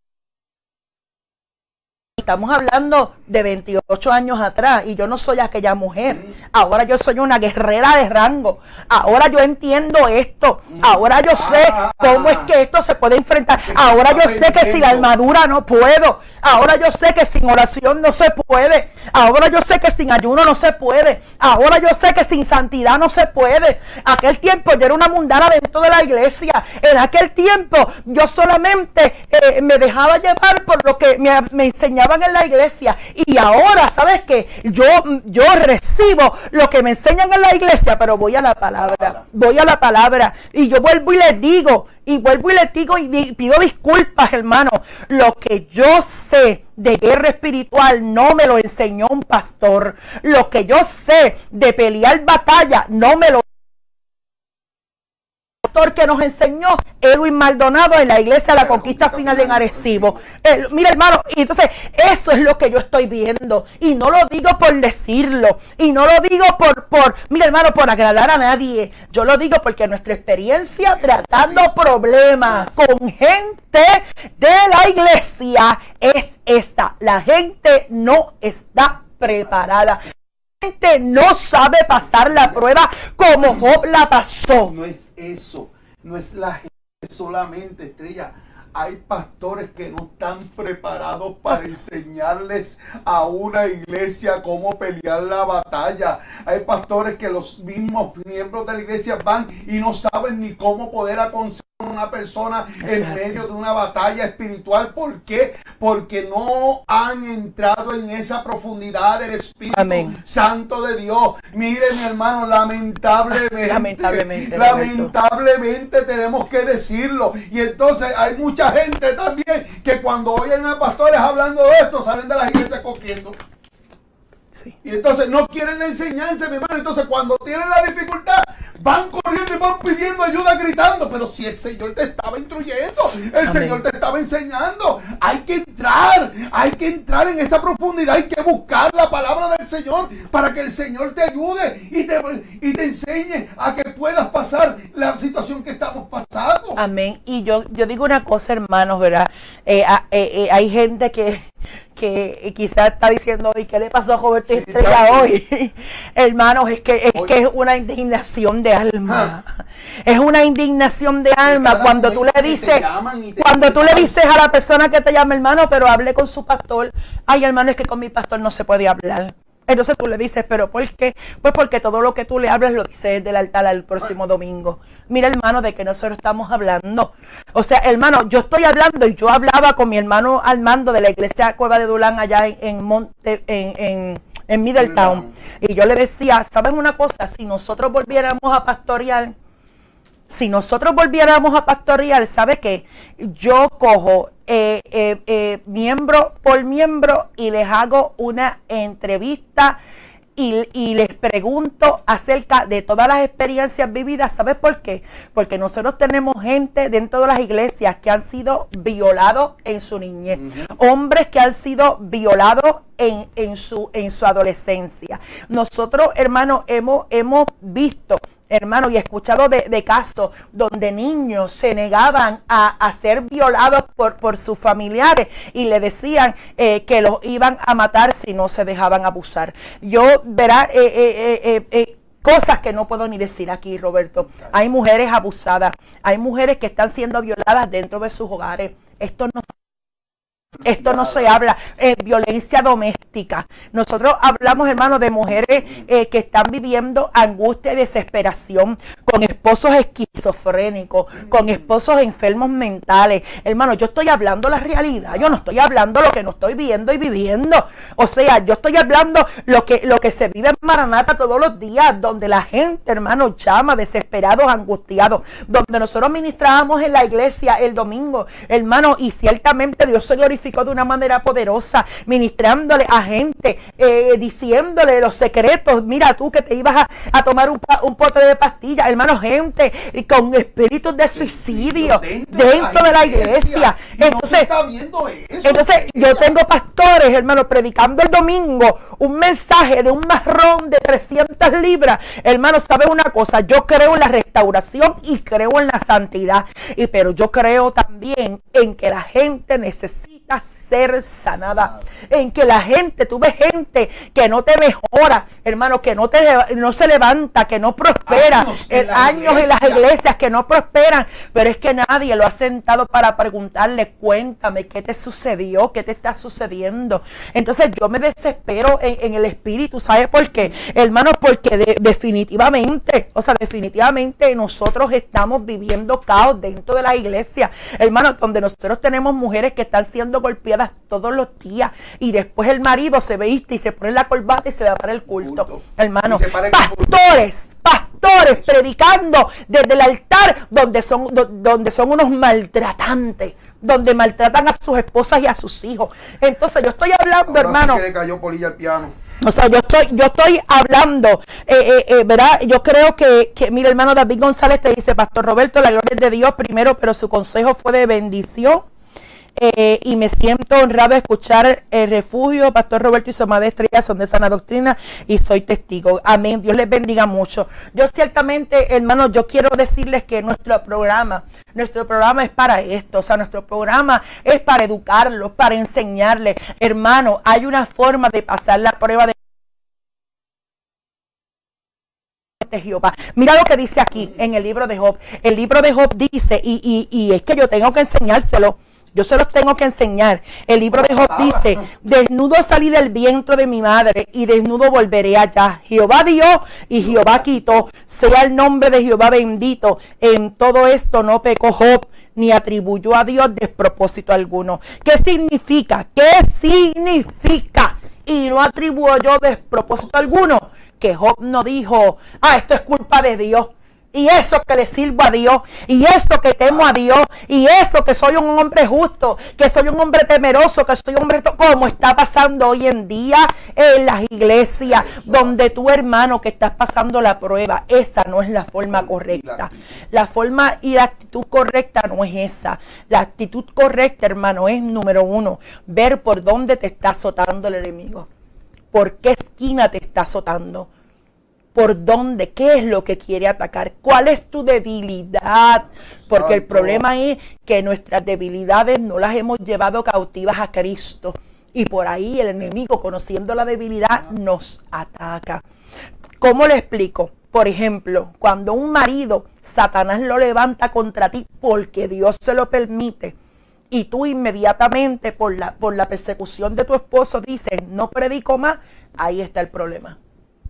Estamos hablando de veintiocho años atrás y yo no soy aquella mujer. Ahora yo soy una guerrera de rango. Ahora yo entiendo esto. Ahora yo sé cómo es que esto se puede enfrentar. Ahora yo sé que sin armadura no puedo. Ahora yo sé que sin oración no se puede. Ahora yo sé que sin ayuno no se puede. Ahora yo sé que sin santidad no se puede. Aquel tiempo yo era una mundana dentro de la iglesia. En aquel tiempo yo solamente eh, me dejaba llevar por lo que me, me enseñaban en la iglesia. Y ahora, ¿sabes qué? Yo, yo recibo lo que me enseñan en la iglesia, pero voy a la palabra. Voy a la palabra. Y yo vuelvo y les digo, y vuelvo y les digo y di- pido disculpas, hermano. Lo que yo sé de guerra espiritual no me lo enseñó un pastor. Lo que yo sé de pelear batalla no me lo que nos enseñó Edwin Maldonado en la iglesia de la Conquista Final en Arecibo. El, mira, hermano, y entonces eso es lo que yo estoy viendo, y no lo digo por decirlo, y no lo digo por, por mira, hermano, por agradar a nadie. Yo lo digo porque nuestra experiencia tratando problemas con gente de la iglesia es esta. La gente no está preparada. La gente no sabe pasar la prueba como Job la pasó. No es eso, no es la gente solamente, Estrella. Hay pastores que no están preparados para enseñarles a una iglesia cómo pelear la batalla. Hay pastores que los mismos miembros de la iglesia van y no saben ni cómo poder aconsejar a una persona en medio de una batalla espiritual. ¿Por qué? Porque no han entrado en esa profundidad del Espíritu Amén. Santo de Dios. Mire, mi hermano, lamentablemente, Lamentablemente, lamentablemente tenemos que decirlo. Y entonces hay mucha gente también que cuando oyen a pastores hablando de esto salen de las iglesias corriendo. Sí. Y entonces no quieren la enseñanza, mi hermano. Entonces cuando tienen la dificultad van corriendo y van pidiendo ayuda gritando. Pero si el Señor te estaba instruyendo, el Amén. Señor te estaba enseñando, hay que entrar, hay que entrar en esa profundidad, hay que buscar la palabra del Señor para que el Señor te ayude y te, y te enseñe a que puedas pasar la situación que estamos pasando. Amén. Y yo, yo digo una cosa, hermanos, ¿verdad? Eh, a- eh, eh, hay gente que, que quizás está diciendo, ¿y qué le pasó a Roberto Sí, Estrella exacto. hoy? Hermanos, es que, es Hoy- que es una indignación de alma. Es una indignación de alma cada cuando tú le momento que te dices, llaman y te- cuando tú le dices a la persona que te llama, hermano, pero hable con su pastor. Ay, hermano, es que con mi pastor no se puede hablar. Entonces tú le dices, ¿pero por qué? Pues porque todo lo que tú le hablas lo dices desde el altar al próximo domingo. Mira, hermano, de que nosotros estamos hablando. O sea, hermano, yo estoy hablando y yo hablaba con mi hermano Armando de la iglesia Cueva de Dulán allá en, en Monte, en, en, en Middletown. Y yo le decía, ¿sabes una cosa? Si nosotros volviéramos a pastorear, si nosotros volviéramos a pastorear, ¿sabe qué? Yo cojo eh, eh, eh, miembro por miembro y les hago una entrevista y, y les pregunto acerca de todas las experiencias vividas. ¿Sabes por qué? Porque nosotros tenemos gente dentro de las iglesias que han sido violados en su niñez, uh-huh. hombres que han sido violados en, en, su, en su adolescencia. Nosotros, hermanos, hemos, hemos visto, hermano, y he escuchado de, de casos donde niños se negaban a, a ser violados por, por sus familiares y le decían eh, que los iban a matar si no se dejaban abusar. Yo, verá, eh, eh, eh, eh, cosas que no puedo ni decir aquí, Roberto. Hay mujeres abusadas, hay mujeres que están siendo violadas dentro de sus hogares. Esto no Esto no se habla, eh, violencia doméstica. Nosotros hablamos, hermanos, de mujeres eh, que están viviendo angustia y desesperación, con esposos esquizofrénicos, con esposos enfermos mentales. Hermano, yo estoy hablando la realidad, yo no estoy hablando lo que no estoy viendo y viviendo. O sea, yo estoy hablando lo que, lo que se vive en Maranata todos los días, donde la gente, hermano, llama desesperados, angustiados, donde nosotros ministrábamos en la iglesia el domingo, hermano, y ciertamente Dios se glorificó de una manera poderosa, ministrándole a gente, eh, diciéndole los secretos. Mira tú que te ibas a, a tomar un, un pote de pastillas, hermano, gente con espíritus de suicidio dentro, dentro de la iglesia. De la iglesia. Entonces, no eso, entonces yo tengo pastores, hermano, predicando el domingo un mensaje de un marrón de trescientas libras. Hermano, ¿sabes una cosa? Yo creo en la restauración y creo en la santidad, y pero yo creo también en que la gente necesita ser sanada, en que la gente, tú ves gente que no te mejora, hermano, que no te no se levanta, que no prospera, años en, años en las iglesias que no prosperan, pero es que nadie lo ha sentado para preguntarle, cuéntame, ¿qué te sucedió? ¿Qué te está sucediendo? Entonces yo me desespero en, en el espíritu, ¿sabe por qué? Hermano, porque de, definitivamente, o sea, definitivamente nosotros estamos viviendo caos dentro de la iglesia, hermano, donde nosotros tenemos mujeres que están siendo golpeadas todos los días, y después el marido se viste y se pone la corbata y se va para el culto, culto. Hermano, pastores, pastores Eso. predicando desde el altar, donde son, do, donde son unos maltratantes, donde maltratan a sus esposas y a sus hijos. Entonces yo estoy hablando, Ahora hermano, sí que le cayó polilla al piano. O sea, yo estoy, yo estoy hablando, eh, eh, eh, ¿verdad? Yo creo que, que, mira, hermano David González te dice, Pastor Roberto, la gloria es de Dios primero, pero su consejo fue de bendición. Eh, y me siento honrado de escuchar el refugio. Pastor Roberto y su amada Estrella son de sana doctrina y soy testigo. Amén. Dios les bendiga mucho. Yo ciertamente, hermanos, yo quiero decirles que nuestro programa, nuestro programa es para esto. O sea, nuestro programa es para educarlos, para enseñarles. Hermano, hay una forma de pasar la prueba de Jehová. Mira lo que dice aquí en el libro de Job. El libro de Job dice, y, y, y es que yo tengo que enseñárselo. Yo se los tengo que enseñar. El libro de Job dice, desnudo salí del vientre de mi madre y desnudo volveré allá. Jehová dio y Jehová quitó. Sea el nombre de Jehová bendito. En todo esto no pecó Job, ni atribuyó a Dios despropósito alguno. ¿Qué significa? ¿Qué significa? Y no atribuyó despropósito alguno. Que Job no dijo, ah, esto es culpa de Dios. Y eso que le sirvo a Dios, y eso que temo a Dios, y eso que soy un hombre justo, que soy un hombre temeroso, que soy un hombre, como está pasando hoy en día en las iglesias, donde tú, hermano, que estás pasando la prueba, esa no es la forma correcta. La forma y la actitud correcta no es esa. La actitud correcta, hermano, es número uno, ver por dónde te está azotando el enemigo, por qué esquina te está azotando. ¿Por dónde? ¿Qué es lo que quiere atacar? ¿Cuál es tu debilidad? Porque el problema es que nuestras debilidades no las hemos llevado cautivas a Cristo. Y por ahí el enemigo, conociendo la debilidad, nos ataca. ¿Cómo le explico? Por ejemplo, cuando un marido, Satanás lo levanta contra ti porque Dios se lo permite, y tú inmediatamente por la, por la persecución de tu esposo dices, no predico más, ahí está el problema.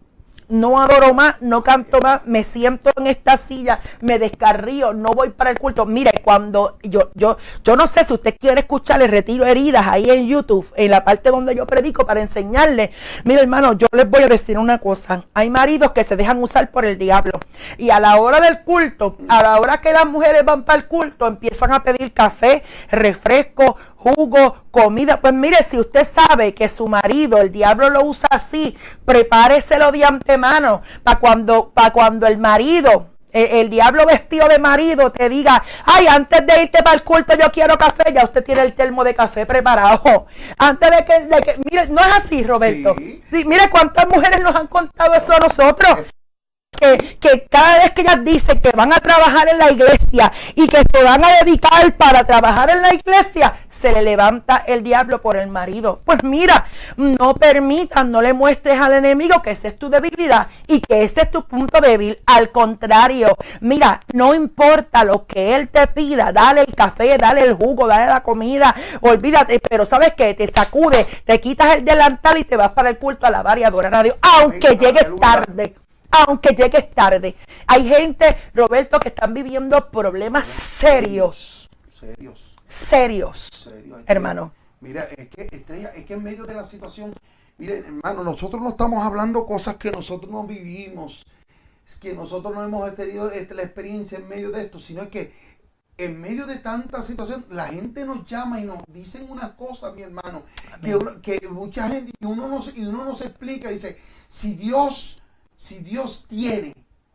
no adoro más, no canto más, me siento en esta silla, me descarrío, no voy para el culto. Mire, cuando yo, yo, yo no sé si usted quiere escuchar el retiro heridas ahí en YouTube, en la parte donde yo predico para enseñarle. Mire, hermano, yo les voy a decir una cosa. Hay maridos que se dejan usar por el diablo y a la hora del culto, a la hora que las mujeres van para el culto, empiezan a pedir café, refresco, jugo, comida. Pues mire, si usted sabe que su marido, el diablo lo usa así, prepáreselo de antemano para cuando, para cuando el marido, el, el diablo vestido de marido te diga, ay, antes de irte para el culto yo quiero café, ya usted tiene el termo de café preparado. Antes de que, de que mire, no es así, Roberto. Sí. Sí, mire cuántas mujeres nos han contado eso a nosotros. Que, que cada vez que ellas dicen que van a trabajar en la iglesia y que se van a dedicar para trabajar en la iglesia, se le levanta el diablo por el marido. Pues mira, no permitas, no le muestres al enemigo que esa es tu debilidad y que ese es tu punto débil. Al contrario, mira, no importa lo que él te pida, dale el café, dale el jugo, dale la comida, olvídate, pero ¿sabes qué? Te sacude, te quitas el delantal y te vas para el culto a alabar y adorar a Dios, aunque llegues tarde. Aunque llegues tarde. Hay gente, Roberto, que están viviendo problemas serios. Serios. Serios. Serios. Hermano. Mira, es que, Estrella, es que en medio de la situación, miren, hermano, nosotros no estamos hablando cosas que nosotros no vivimos, es que nosotros no hemos tenido la experiencia en medio de esto, sino es que en medio de tanta situación, la gente nos llama y nos dicen una cosa, mi hermano, que, uno, que mucha gente, y uno, no, y uno nos explica, dice, si Dios... Si Dios tiene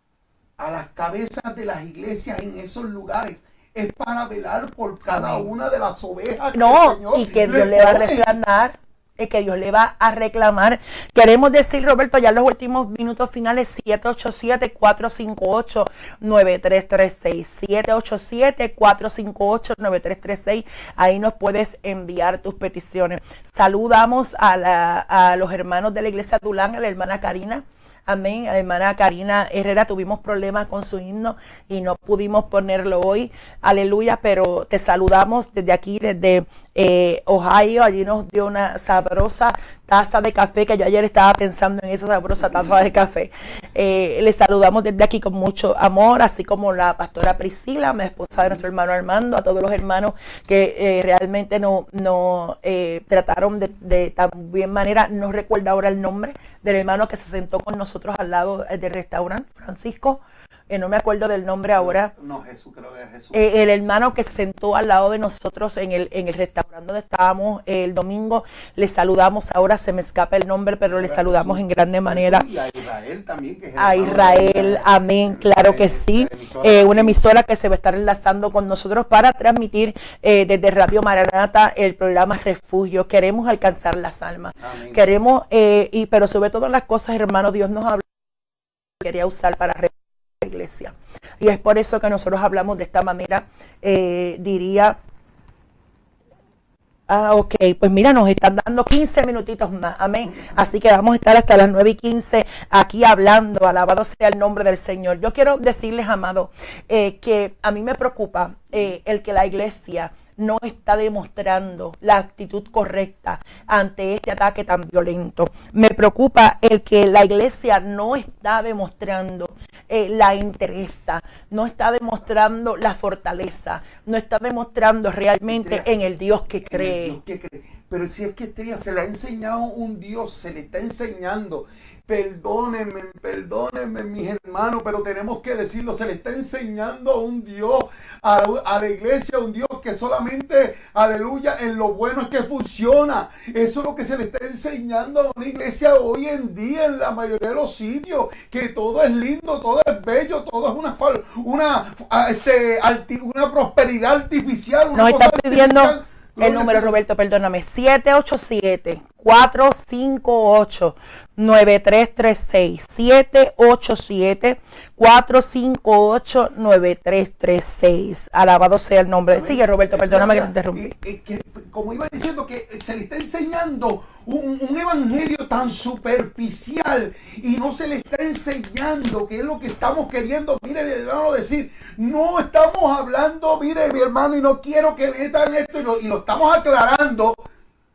a las cabezas de las iglesias en esos lugares, es para velar por cada una de las ovejas. No, que el Señor y que Dios le, le va a reclamar, y que Dios le va a reclamar. Queremos decir, Roberto, ya en los últimos minutos finales, siete ocho siete, cuatro cinco ocho, nueve tres tres seis, siete ocho siete, cuatro cinco ocho, nueve tres tres seis, ahí nos puedes enviar tus peticiones. Saludamos a, la, a los hermanos de la iglesia Tulán, a la hermana Karina. Amén, la hermana Karina Herrera, tuvimos problemas con su himno y no pudimos ponerlo hoy, aleluya, pero te saludamos desde aquí, desde eh, Ohio. Allí nos dio una sabrosa taza de café, que yo ayer estaba pensando en esa sabrosa taza de café. Eh, le saludamos desde aquí con mucho amor, así como la pastora Priscila, mi esposa de nuestro hermano Armando, a todos los hermanos que eh, realmente nos no, eh, trataron de, de tan bien manera. No recuerdo ahora el nombre del hermano que se sentó con nosotros al lado del restaurante, Francisco. Eh, no me acuerdo del nombre sí, ahora. No, Jesús, creo que es Jesús. Eh, el hermano que se sentó al lado de nosotros en el, en el restaurante donde estábamos eh, el domingo, le saludamos, ahora se me escapa el nombre, pero, pero le saludamos Jesús, en grande manera. Y a Israel también. Que es a Israel, amén, claro que sí. Eh, una emisora que se va a estar enlazando con nosotros para transmitir eh, desde Radio Maranata el programa Refugio. Queremos alcanzar las almas. Amén. Queremos, eh, y pero sobre todas las cosas, hermano, Dios nos habló, quería usar para iglesia. Y es por eso que nosotros hablamos de esta manera, eh, diría, ah, ok, pues mira, nos están dando quince minutitos más, amén. Así que vamos a estar hasta las nueve y quince aquí hablando, alabado sea el nombre del Señor. Yo quiero decirles, amado, eh, que a mí me preocupa eh, el que la iglesia no está demostrando la actitud correcta ante este ataque tan violento. Me preocupa el que la iglesia no está demostrando eh, la entereza, no está demostrando la fortaleza, no está demostrando realmente Estrella, en el Dios que cree. Dios que cree. Pero si es que Estrella se le ha enseñado un Dios, se le está enseñando. Perdónenme, perdónenme mis hermanos, pero tenemos que decirlo, se le está enseñando a un Dios, a, a la iglesia, un Dios que solamente, aleluya, en lo bueno es que funciona. Eso es lo que se le está enseñando a una iglesia hoy en día en la mayoría de los sitios, que todo es lindo, todo es bello, todo es una, una, este, arti, una prosperidad artificial. Una Nos está pidiendo el número, Roberto, perdóname, siete ocho siete, cuatro cinco ocho, nueve tres tres seis, siete ocho siete, cuatro cinco ocho, nueve tres tres seis. Alabado sea el nombre. Sigue, Roberto, perdóname que te interrumpí. Eh, eh, que, como iba diciendo, que se le está enseñando un, un evangelio tan superficial y no se le está enseñando qué es lo que estamos queriendo. Mire, mi hermano, decir, no estamos hablando, mire, mi hermano, y no quiero que metan esto, y lo, y lo estamos aclarando.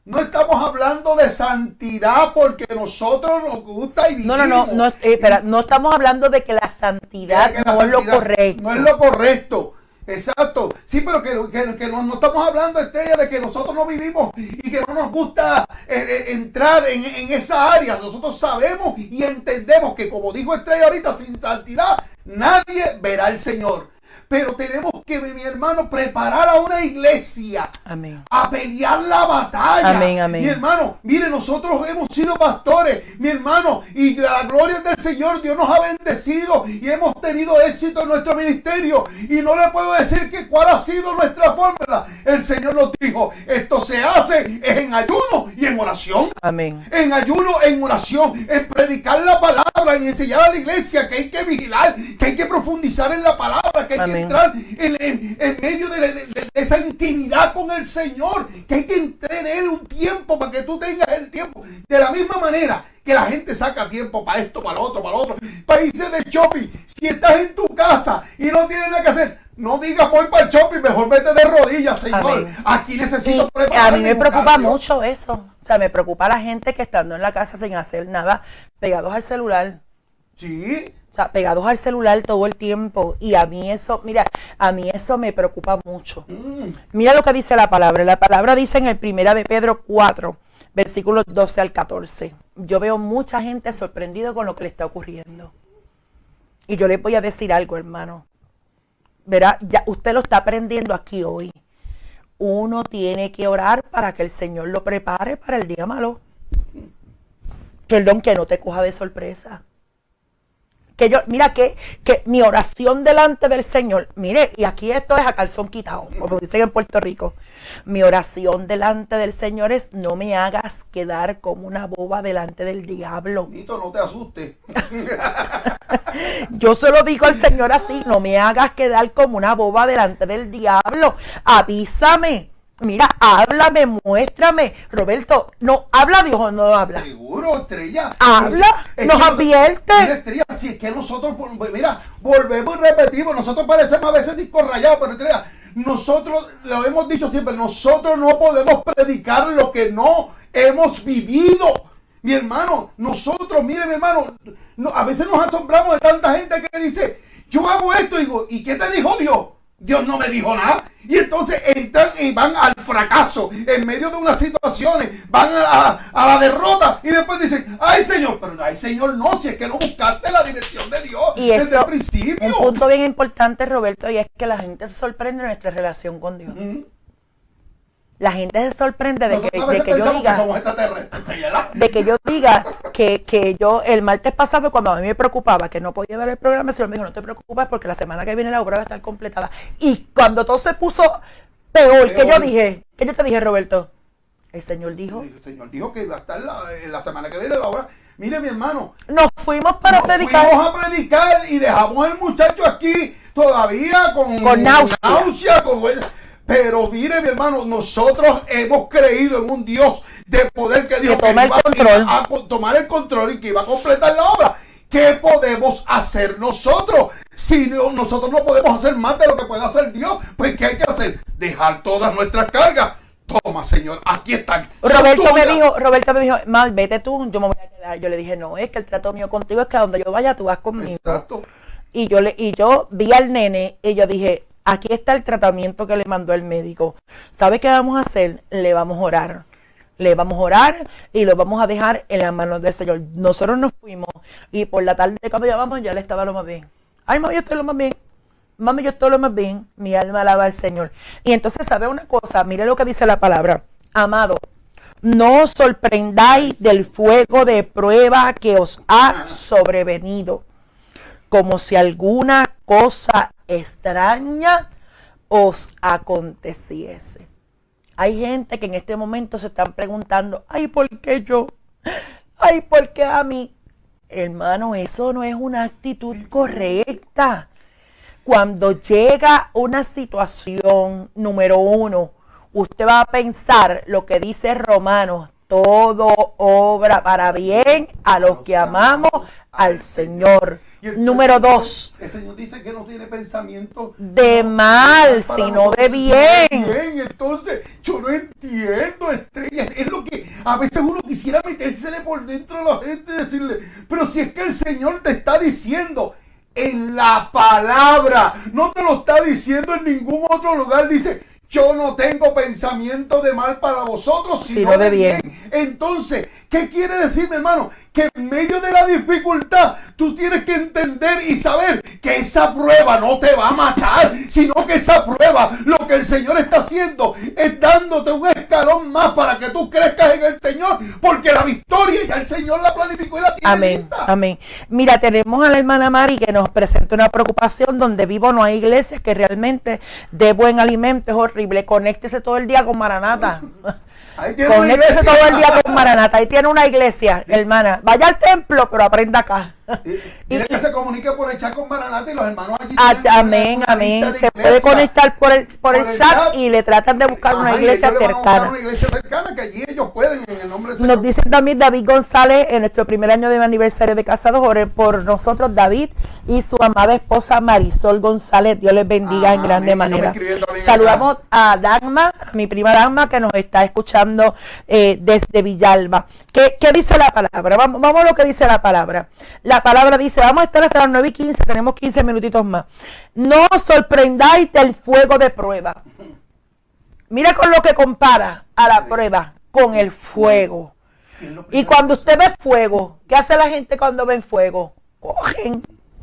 No estamos hablando de santidad porque nosotros nos gusta y vivimos. No, no, no, no, eh, espera, no estamos hablando de que la santidad que la no santidad es lo correcto. No es lo correcto. Exacto. Sí, pero que, que, que no, no estamos hablando, Estrella, de que nosotros no vivimos y que no nos gusta eh, eh, entrar en, en esa área. Nosotros sabemos y entendemos que, como dijo Estrella ahorita, sin santidad nadie verá al Señor. Pero tenemos que, mi hermano, preparar a una iglesia. Amén. A pelear la batalla. Amén, amén. Mi hermano, mire, nosotros hemos sido pastores, mi hermano, y la gloria del Señor, Dios nos ha bendecido y hemos tenido éxito en nuestro ministerio. Y no le puedo decir que cuál ha sido nuestra fórmula. El Señor nos dijo, esto se hace en ayuno y en oración. Amén. En ayuno, en oración, en predicar la palabra, en enseñar a la iglesia que hay que vigilar, que hay que profundizar en la palabra, que hay Amén. que entrar en, en, en medio de, de, de esa intimidad con el Señor, que hay que tener un tiempo para que tú tengas el tiempo. De la misma manera que la gente saca tiempo para esto, para lo otro, para lo otro, para irse de shopping. Si estás en tu casa y no tienes nada que hacer, no digas voy para el shopping, mejor vete de rodillas, Señor. Amén. Aquí necesito Y prepararme. a mí me preocupa buscar, mucho eso. O sea, me preocupa la gente que estando en la casa sin hacer nada, pegados al celular. Sí. O sea, pegados al celular todo el tiempo. Y a mí eso, mira, a mí eso me preocupa mucho. Mm. Mira lo que dice la palabra. La palabra dice en el primera de Pedro cuatro, versículos doce al catorce. Yo veo mucha gente sorprendida con lo que le está ocurriendo. Y yo les voy a decir algo, hermano. Verá, ya usted lo está aprendiendo aquí hoy. Uno tiene que orar para que el Señor lo prepare para el día malo. Perdón, que no te coja de sorpresa. Que yo, mira, que, que mi oración delante del Señor, mire, y aquí esto es a calzón quitado, como dicen en Puerto Rico. Mi oración delante del Señor es: no me hagas quedar como una boba delante del diablo. Nito, no te asustes. Yo se lo digo al Señor así: no me hagas quedar como una boba delante del diablo. Avísame. Mira, háblame, muéstrame. Roberto, no, ¿habla Dios o no habla? Seguro, Estrella. Habla, Es nos que advierte. Mira, Estrella, si es que nosotros, pues, mira, volvemos y repetimos, nosotros parecemos a veces discos rayados, pero Estrella, nosotros, lo hemos dicho siempre, nosotros no podemos predicar lo que no hemos vivido. Mi hermano, nosotros, mire mi hermano, no, a veces nos asombramos de tanta gente que dice, yo hago esto, y digo, ¿y qué te dijo Dios? Dios no me dijo nada. Y entonces entran y van al fracaso en medio de unas situaciones, van a, a, a la derrota y después dicen, ay Señor, pero ay Señor no, si es que no buscaste la dirección de Dios Y desde eso, el principio. un punto bien importante, Roberto, y es que la gente se sorprende de nuestra relación con Dios. Mm. La gente se sorprende de que, Nosotros a de veces que yo pensamos que diga, somos extraterrestres, ¿verdad? de que yo diga que, que yo el martes pasado, cuando a mí me preocupaba que no podía ver el programa, el Señor me dijo, no te preocupes porque la semana que viene la obra va a estar completada. Y cuando todo se puso peor, que yo dije, que yo te dije, Roberto, el Señor dijo, El Señor dijo que iba a estar la, en la semana que viene la obra. Mire mi hermano, nos fuimos para nos predicar. fuimos a predicar y dejamos al muchacho aquí todavía con, Con náusea. náusea, con... Pero mire mi hermano, nosotros hemos creído en un Dios de poder que dijo Que toma que el iba, control. iba a co- tomar el control y que iba a completar la obra. ¿Qué podemos hacer nosotros? Si no- nosotros no podemos hacer más de lo que puede hacer Dios, pues ¿qué hay que hacer? Dejar todas nuestras cargas. Toma, Señor, aquí están. Son Roberto me tuyas. dijo, Roberto me dijo, mal, vete tú, yo me voy a quedar. Yo le dije, no, es que el trato mío contigo es que a donde yo vaya tú vas conmigo. Exacto. Y yo le, y yo vi al nene y yo dije, aquí está el tratamiento que le mandó el médico. ¿Sabe qué vamos a hacer? Le vamos a orar. Le vamos a orar y lo vamos a dejar en las manos del Señor. Nosotros nos fuimos y por la tarde cuando llamamos ya le estaba lo más bien. Ay, mami, yo estoy lo más bien. Mami, yo estoy lo más bien. Mi alma alaba al Señor. Y entonces, ¿sabe una cosa? Mire lo que dice la palabra. Amado, no os sorprendáis del fuego de prueba que os ha sobrevenido, como si alguna cosa extraña os aconteciese. Hay gente que en este momento se están preguntando, ay, ¿por qué yo? Ay, ¿por qué a mí? Hermano, eso no es una actitud correcta. Cuando llega una situación, número uno, usted va a pensar lo que dice Romanos, todo obra para bien a los que amamos al Señor. Número dos. El Señor dice que no tiene pensamiento de sino mal, para sino nosotros, de bien. bien. Entonces, yo no entiendo, Estrella. Es lo que a veces uno quisiera metérsele por dentro a la gente y decirle, pero si es que el Señor te está diciendo en la palabra, no te lo está diciendo en ningún otro lugar, dice, yo no tengo pensamiento de mal para vosotros, sino, sino de bien. bien. Entonces, ¿qué quiere decir, mi hermano? Que en medio de la dificultad, tú tienes que entender y saber que esa prueba no te va a matar, sino que esa prueba, lo que el Señor está haciendo, es dándote un escalón más para que tú crezcas en el Señor, porque la victoria ya el Señor la planificó y la tiene amén, lista. Amén. Mira, tenemos a la hermana Mari que nos presenta una preocupación donde vivo no hay iglesias que realmente de buen alimento, es horrible. Conéctese todo el día con Maranata. Conéctese todo el día con Maranata. Ahí tiene una iglesia, hermana. Vaya al templo, pero aprenda acá. Tiene que se comunique por el chat con Maranata y los hermanos allí. Ah, amén, una, una amén. Se puede conectar por el, por, por el, el chat, chat y le tratan de buscar Ajá, una iglesia cercana. Una iglesia cercana que allí ellos pueden en el nombre de Nos dice también David González en nuestro primer año de aniversario de casados, oren por nosotros, David y su amada esposa Marisol González. Dios les bendiga Ajá, en grande amén. manera. Saludamos acá. a Dagma, a mi prima Dagma, que nos está escuchando eh, desde Villalba. ¿Qué, ¿Qué dice la palabra? Vamos, vamos a lo que dice la palabra. La palabra dice, vamos a estar hasta las nueve y quince, tenemos quince minutitos más. No os sorprendáis del fuego de prueba. Mira con lo que compara a la prueba, con el fuego. Y cuando usted ve fuego, ¿qué hace la gente cuando ven fuego? Cogen.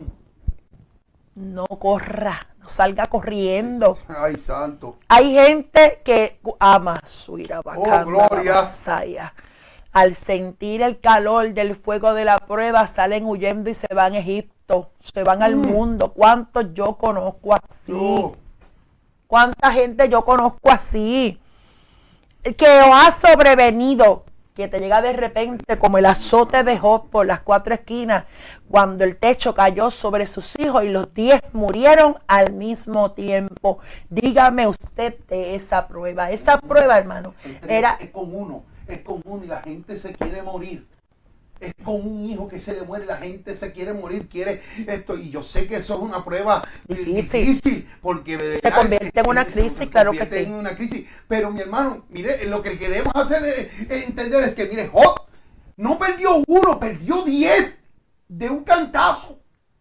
No corra, no salga corriendo. Ay, santo. Hay gente que ama su ira bacana. Oh, gloria. Al sentir el calor del fuego de la prueba, salen huyendo y se van a Egipto, se van mm. al mundo. ¿Cuántos yo conozco así? Oh. ¿Cuánta gente yo conozco así? Que os ha sobrevenido, que te llega de repente como el azote de Job por las cuatro esquinas, cuando el techo cayó sobre sus hijos y los diez murieron al mismo tiempo. Dígame usted de esa prueba. Esa prueba, hermano, era... Es con uno. Es con uno y la gente se quiere morir. Es con un hijo que se le muere, la gente se quiere morir, quiere esto. Y yo sé que eso es una prueba difícil, difícil porque de se convierte en una crisis, se claro que sí. en una crisis. Pero mi hermano, mire, lo que queremos hacer es, es entender es que, mire, Job no perdió uno, perdió diez de un cantazo.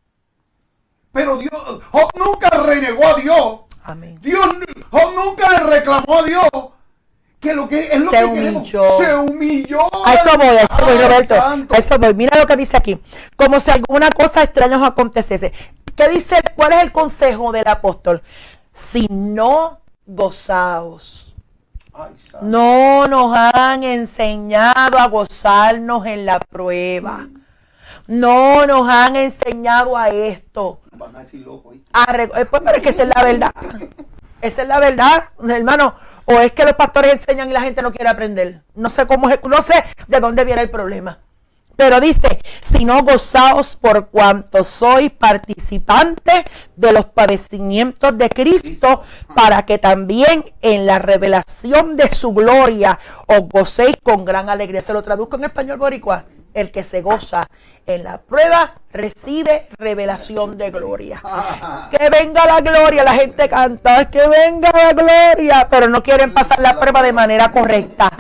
Pero Dios, Job nunca renegó a Dios. Amén. Dios, Job nunca le reclamó a Dios. Que lo que es lo se que humilló. queremos. Se humilló. A eso voy, a eso voy, Roberto. A eso voy. Mira lo que dice aquí. Como si alguna cosa extraña os aconteciese. ¿Qué dice? ¿Cuál es el consejo del apóstol? Si no gozaos. Ay, no nos han enseñado a gozarnos en la prueba. No nos han enseñado a esto. Van a decir loco. ¿eh? A re... pues, pero es que esa es la verdad. Esa es la verdad, hermano. O es que los pastores enseñan y la gente no quiere aprender. No sé cómo es, no sé de dónde viene el problema. Pero dice, si no gozaos por cuanto sois participantes de los padecimientos de Cristo, para que también en la revelación de su gloria os gocéis con gran alegría. Se lo traduzco en español boricua. El que se goza en la prueba recibe revelación de gloria. Que venga la gloria, la gente canta, que venga la gloria, pero no quieren pasar la prueba de manera correcta.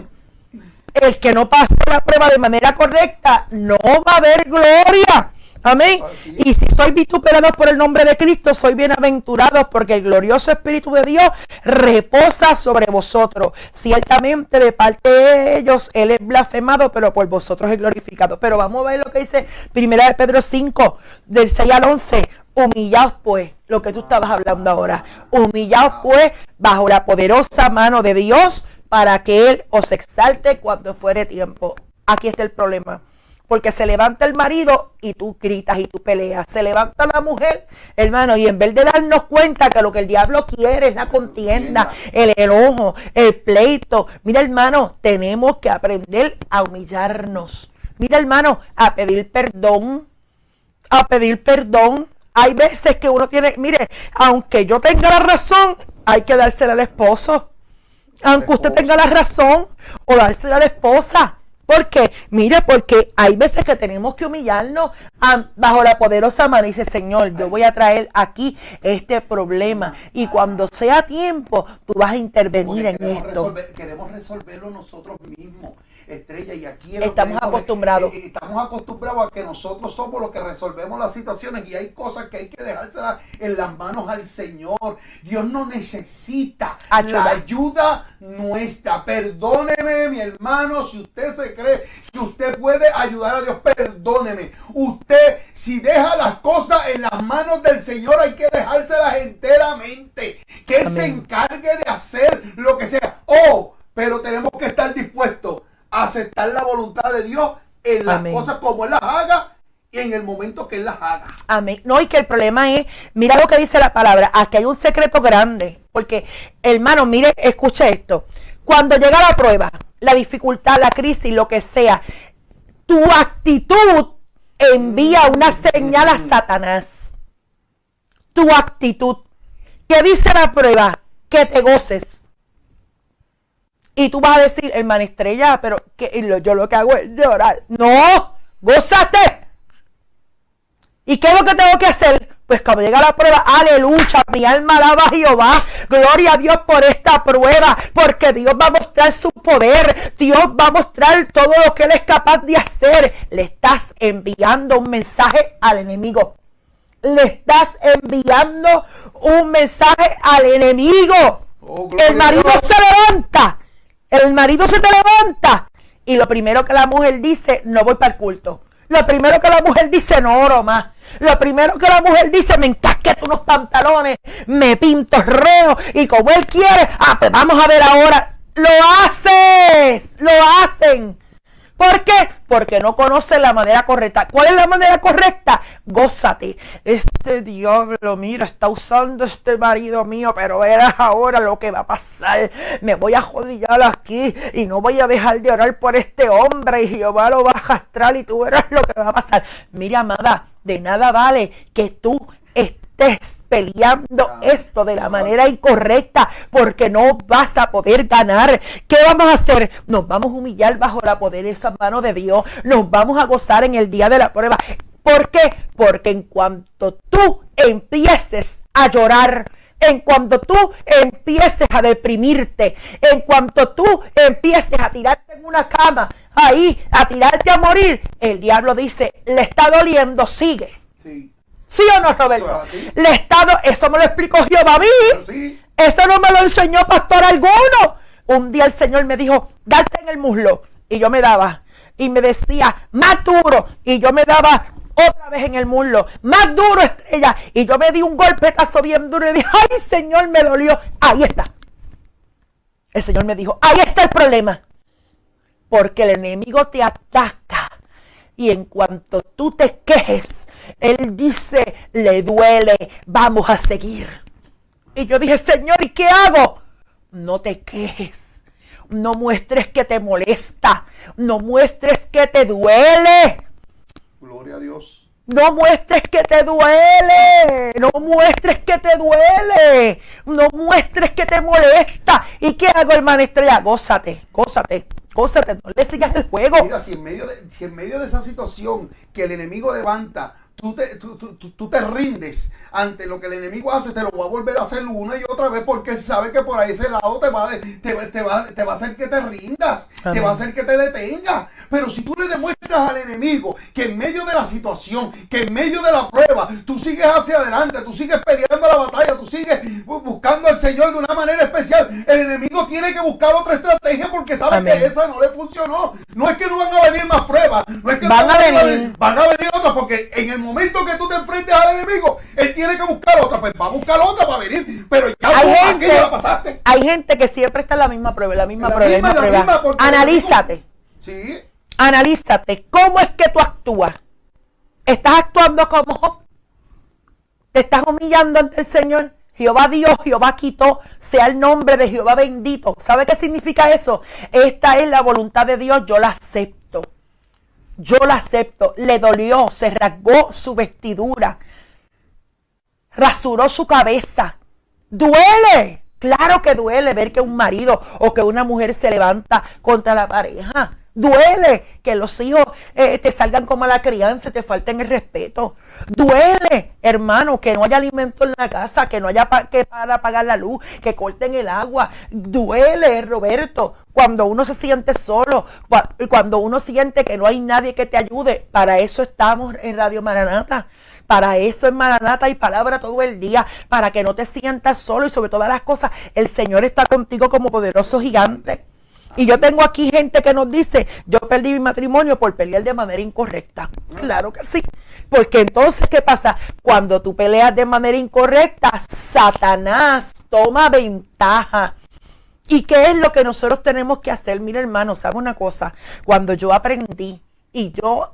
El que no pase la prueba de manera correcta, no va a haber gloria. Amén. Y si sois vituperados por el nombre de Cristo, sois bienaventurados, porque el glorioso Espíritu de Dios reposa sobre vosotros. Ciertamente de parte de ellos Él es blasfemado, pero por vosotros es glorificado. Pero vamos a ver lo que dice Primera de Pedro cinco, del seis al once. Humillaos pues, lo que tú estabas hablando ahora. Humillaos pues bajo la poderosa mano de Dios, para que Él os exalte cuando fuere tiempo. Aquí está el problema. Porque se levanta el marido y tú gritas y tú peleas. Se levanta la mujer, hermano, y en vez de darnos cuenta que lo que el diablo quiere es la contienda, el enojo, el pleito. Mira, hermano, tenemos que aprender a humillarnos. Mira, hermano, a pedir perdón. A pedir perdón. Hay veces que uno tiene, mire, aunque yo tenga la razón, hay que dársela al esposo. Aunque usted tenga la razón, o dársela a la esposa. ¿Por qué? Mire, porque hay veces que tenemos que humillarnos a, bajo la poderosa mano. Y dice, Señor, yo voy a traer aquí este problema. Y cuando sea tiempo, tú vas a intervenir en queremos esto. Resolver, queremos resolverlo nosotros mismos, Estrella, y aquí estamos acostumbrados. Eh, estamos acostumbrados a que nosotros somos los que resolvemos las situaciones, y hay cosas que hay que dejárselas en las manos al Señor. Dios no necesita ayuda. La ayuda nuestra. Perdóneme, mi hermano, si usted se cree que usted puede ayudar a Dios, perdóneme. Usted, si deja las cosas en las manos del Señor, hay que dejárselas enteramente. Que Él Amén. Se encargue de hacer lo que sea. Oh, pero tenemos que estar dispuestos a aceptar la voluntad de Dios en las Amén. Cosas como Él las haga y en el momento que Él las haga. Amén. No, y que el problema es, mira lo que dice la palabra, aquí hay un secreto grande, porque, hermano, mire, escuche esto. Cuando llega la prueba, la dificultad, la crisis, lo que sea, tu actitud envía una señal a Satanás. Tu actitud. ¿Qué dice la prueba? Que te goces. Y tú vas a decir, hermana Estrella, pero que yo lo que hago es llorar. No, gózate. ¿Y qué es lo que tengo que hacer? Pues cuando llega la prueba, aleluya, mi alma alaba a Jehová, gloria a Dios por esta prueba, porque Dios va a mostrar su poder, Dios va a mostrar todo lo que Él es capaz de hacer. Le estás enviando un mensaje al enemigo. Le estás enviando un mensaje al enemigo. Oh, el marido se levanta. El marido se te levanta y lo primero que la mujer dice, no voy para el culto. Lo primero que la mujer dice, no oro más. Lo primero que la mujer dice, me encasqueto unos pantalones, me pinto reo y como él quiere, ah, pues vamos a ver ahora. Lo haces, lo hacen. ¿Por qué? Porque no conocen la manera correcta. ¿Cuál es la manera correcta? Gózate. Este diablo, mira, está usando este marido mío, pero verás ahora lo que va a pasar. Me voy a jodillar aquí y no voy a dejar de orar por este hombre y Jehová lo va a arrastrar y tú verás lo que va a pasar. Mira, amada, de nada vale que tú estés peleando esto de la manera incorrecta, porque no vas a poder ganar. ¿Qué vamos a hacer? Nos vamos a humillar bajo la poderosa mano de Dios, nos vamos a gozar en el día de la prueba. ¿Por qué? Porque en cuanto tú empieces a llorar, en cuanto tú empieces a deprimirte, en cuanto tú empieces a tirarte en una cama, ahí, a tirarte a morir, el diablo dice, le está doliendo, sigue. Sí. ¿Sí o no, Roberto? Eso, Le estado, eso me lo explicó Jehová a mí. ¿Sí? Eso no me lo enseñó pastor alguno. Un día el Señor me dijo, date en el muslo. Y yo me daba. Y me decía, más duro. Y yo me daba otra vez en el muslo. Más duro, Estrella. Y yo me di un golpetazo bien duro. Y dije, ay, Señor, me dolió. Ahí está. El Señor me dijo, ahí está el problema. Porque el enemigo te ataca. Y en cuanto tú te quejes, Él dice, le duele, vamos a seguir. Y yo dije, Señor, ¿y qué hago? No te quejes, no muestres que te molesta, no muestres que te duele. Gloria a Dios. No muestres que te duele, no muestres que te duele, no muestres que te molesta. ¿Y qué hago, hermana Estrella? Gózate, gózate. Gózate, no le sigas el juego. Mira, si en medio de, si en medio de esa situación que el enemigo levanta, tú te, tú, tú, tú, tú te rindes ante lo que el enemigo hace, te lo va a volver a hacer una y otra vez, porque él sabe que por ahí ese lado te va, te, te va, te va a hacer que te rindas, Amén. Te va a hacer que te detengas. Pero si tú le demuestras al enemigo que en medio de la situación, que en medio de la prueba, tú sigues hacia adelante, tú sigues peleando la batalla, tú sigues buscando al Señor de una manera especial, el enemigo tiene que buscar otra estrategia porque sabe Amén. Que esa no le funcionó. No es que no van a venir más pruebas, no es que van, no a, venir. a venir, van a venir otras, porque en el momento que tú te enfrentes al enemigo, él tiene que buscar otra, pues va a buscar otra para venir, pero ya hay tú gente, ya la pasaste. Hay gente que siempre está en la misma prueba, la misma la prueba, misma, la misma prueba. Analízate. Sí. Analízate, ¿cómo es que tú actúas? ¿Estás actuando como Job? ¿Te estás humillando ante el Señor? Jehová Dios, Jehová quitó, sea el nombre de Jehová bendito. ¿Sabe qué significa eso? Esta es la voluntad de Dios, yo la acepto. Yo la acepto. Le dolió, se rasgó su vestidura, rasuró su cabeza. Duele, claro que duele ver que un marido o que una mujer se levanta contra la pareja. Duele que los hijos eh, te salgan como a la crianza y te falten el respeto. Duele, hermano, que no haya alimento en la casa, que no haya pa que para pagar la luz, que corten el agua. Duele, Roberto, cuando uno se siente solo, cuando uno siente que no hay nadie que te ayude. Para eso estamos en Radio Maranata. Para eso es Maranata y palabra todo el día, para que no te sientas solo y sobre todas las cosas, el Señor está contigo como poderoso gigante. Y yo tengo aquí gente que nos dice, yo perdí mi matrimonio por pelear de manera incorrecta. Claro que sí. Porque entonces, ¿qué pasa? Cuando tú peleas de manera incorrecta, Satanás toma ventaja. ¿Y qué es lo que nosotros tenemos que hacer? Mira, hermano, ¿sabe una cosa? Cuando yo aprendí y yo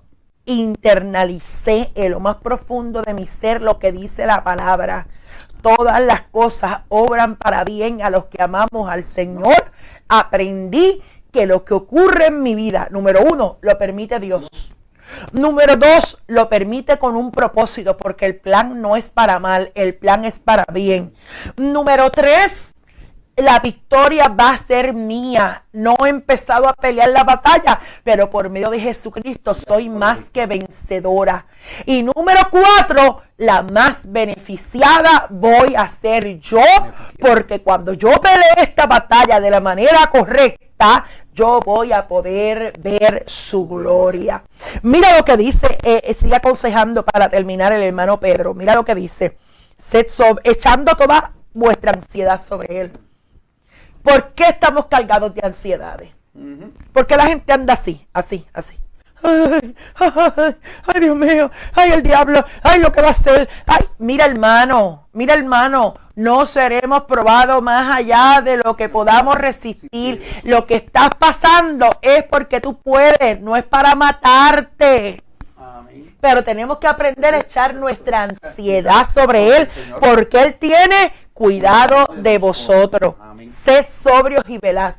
internalicé en lo más profundo de mi ser lo que dice la palabra, todas las cosas obran para bien a los que amamos al Señor, aprendí que lo que ocurre en mi vida, número uno, lo permite Dios. Número dos, lo permite con un propósito, porque el plan no es para mal, el plan es para bien. Número tres, la victoria va a ser mía. No he empezado a pelear la batalla, pero por medio de Jesucristo soy más que vencedora. Y número cuatro, la más beneficiada voy a ser yo, porque cuando yo pelee esta batalla de la manera correcta, yo voy a poder ver su gloria. Mira lo que dice, eh, sigue aconsejando para terminar el hermano Pedro. Mira lo que dice, echando toda vuestra ansiedad sobre él. ¿Por qué estamos cargados de ansiedades? Uh-huh. ¿Por qué la gente anda así, así, así? Ay, ay, ay, Dios mío, ay, el diablo, ay, lo que va a hacer. Ay, mira, hermano, mira, hermano, no seremos probados más allá de lo que podamos resistir. Lo que estás pasando es porque tú puedes, no es para matarte. Pero tenemos que aprender a echar nuestra ansiedad sobre Él, porque Él tiene cuidado de vosotros. Sed sobrios y velad.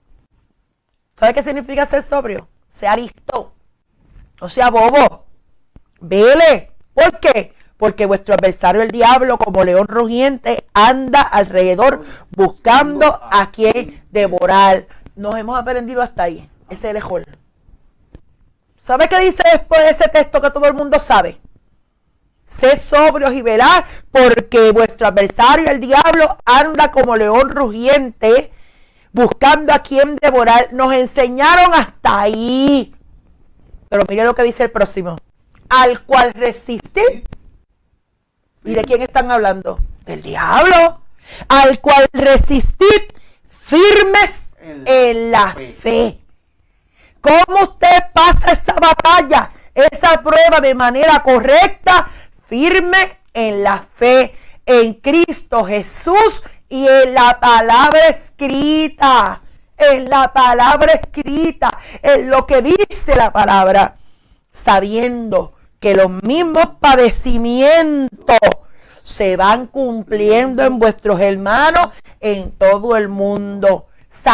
¿Sabe qué significa ser sobrio? Sea listo. No sea bobo. Vele. ¿Por qué? Porque vuestro adversario, el diablo, como león rugiente, anda alrededor buscando a quien devorar. Nos hemos aprendido hasta ahí. Ese es el mejor. ¿Sabe qué dice después de ese texto que todo el mundo sabe? Sed sobrios y velad, porque vuestro adversario, el diablo, anda como león rugiente, buscando a quien devorar. Nos enseñaron hasta ahí. Pero mire lo que dice el próximo. Al cual resistid. ¿Y de quién están hablando? Del diablo. Al cual resistid firmes en la, en la fe. fe. ¿Cómo usted pasa esa batalla, esa prueba de manera correcta? Firme en la fe, en Cristo Jesús y en la palabra escrita, en la palabra escrita, en lo que dice la palabra, sabiendo que los mismos padecimientos se van cumpliendo en vuestros hermanos en todo el mundo.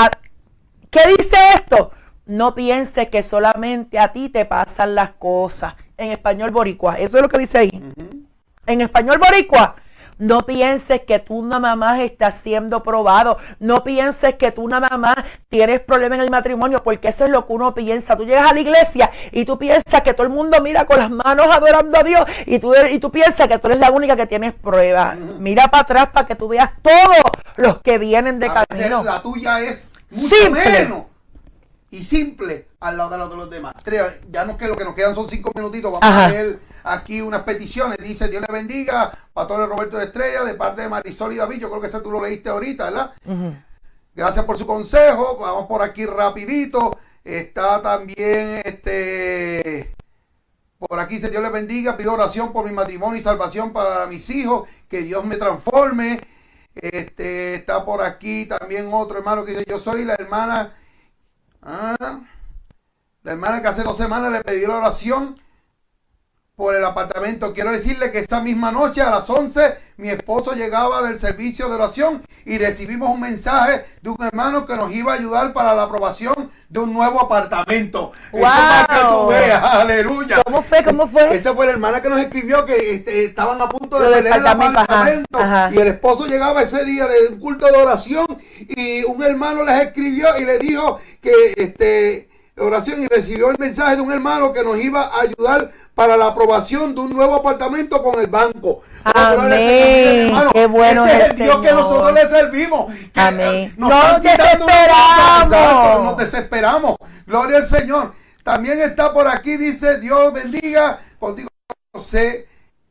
¿Qué dice esto? No pienses que solamente a ti te pasan las cosas. En español boricua, eso es lo que dice ahí. Uh-huh. En español boricua, no pienses que tú nada más estás siendo probado. No pienses que tú nada más tienes problemas en el matrimonio, porque eso es lo que uno piensa. Tú llegas a la iglesia y tú piensas que todo el mundo mira con las manos adorando a Dios y tú, y tú piensas que tú eres la única que tienes pruebas. Uh-huh. Mira para atrás para que tú veas todos los que vienen de a camino. La tuya es mucho simple. Menos. Y simple al lado de los, de los demás. Ya no, que lo que nos quedan son cinco minutitos. Vamos Ajá. a leer aquí unas peticiones. Dice: Dios le bendiga, Pastor Roberto de Estrella, de parte de Marisol y David. Yo creo que ese tú lo leíste ahorita, ¿verdad? Uh-huh. Gracias por su consejo. Vamos por aquí rapidito. Está también este por aquí dice: Dios le bendiga, pido oración por mi matrimonio y salvación para mis hijos, que Dios me transforme. Este está por aquí también otro hermano que dice: yo soy la hermana Ah, la hermana que hace dos semanas le pedí la oración por el apartamento. Quiero decirle que esa misma noche a las once mi esposo llegaba del servicio de oración y recibimos un mensaje de un hermano que nos iba a ayudar para la aprobación de un nuevo apartamento. Wow. Eso para que tú veas, aleluya. ¿Cómo fue? ¿Cómo fue? Esa fue la hermana que nos escribió que este, estaban a punto de pelear el apartamento. Ajá. Ajá. Y el esposo llegaba ese día del culto de oración y un hermano les escribió y le dijo que este oración y recibió el mensaje de un hermano que nos iba a ayudar para la aprobación de un nuevo apartamento con el banco. Amén. Hermano, qué bueno ese es es el Dios Señor. que nosotros le servimos. Que Amén. Nos No están quitando una desesperamos. cosa. Exacto, nos desesperamos. Gloria al Señor. También está por aquí, dice, Dios bendiga. Contigo sé.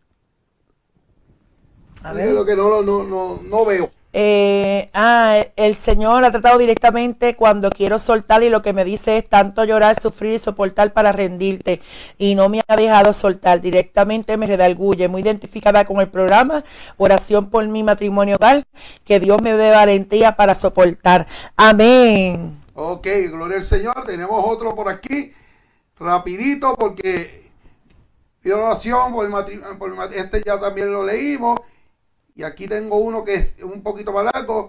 A ver. Lo que no, no, no, no veo. Eh, ah, el Señor ha tratado directamente cuando quiero soltar y lo que me dice es tanto llorar, sufrir y soportar para rendirte y no me ha dejado soltar. Directamente me redarguye, muy identificada con el programa, oración por mi matrimonio hogar, que Dios me dé valentía para soportar. Amén. Ok, gloria al Señor. Tenemos otro por aquí, rapidito porque pido oración por el matrimonio, por el mat- este ya también lo leímos. Y aquí tengo uno que es un poquito más largo,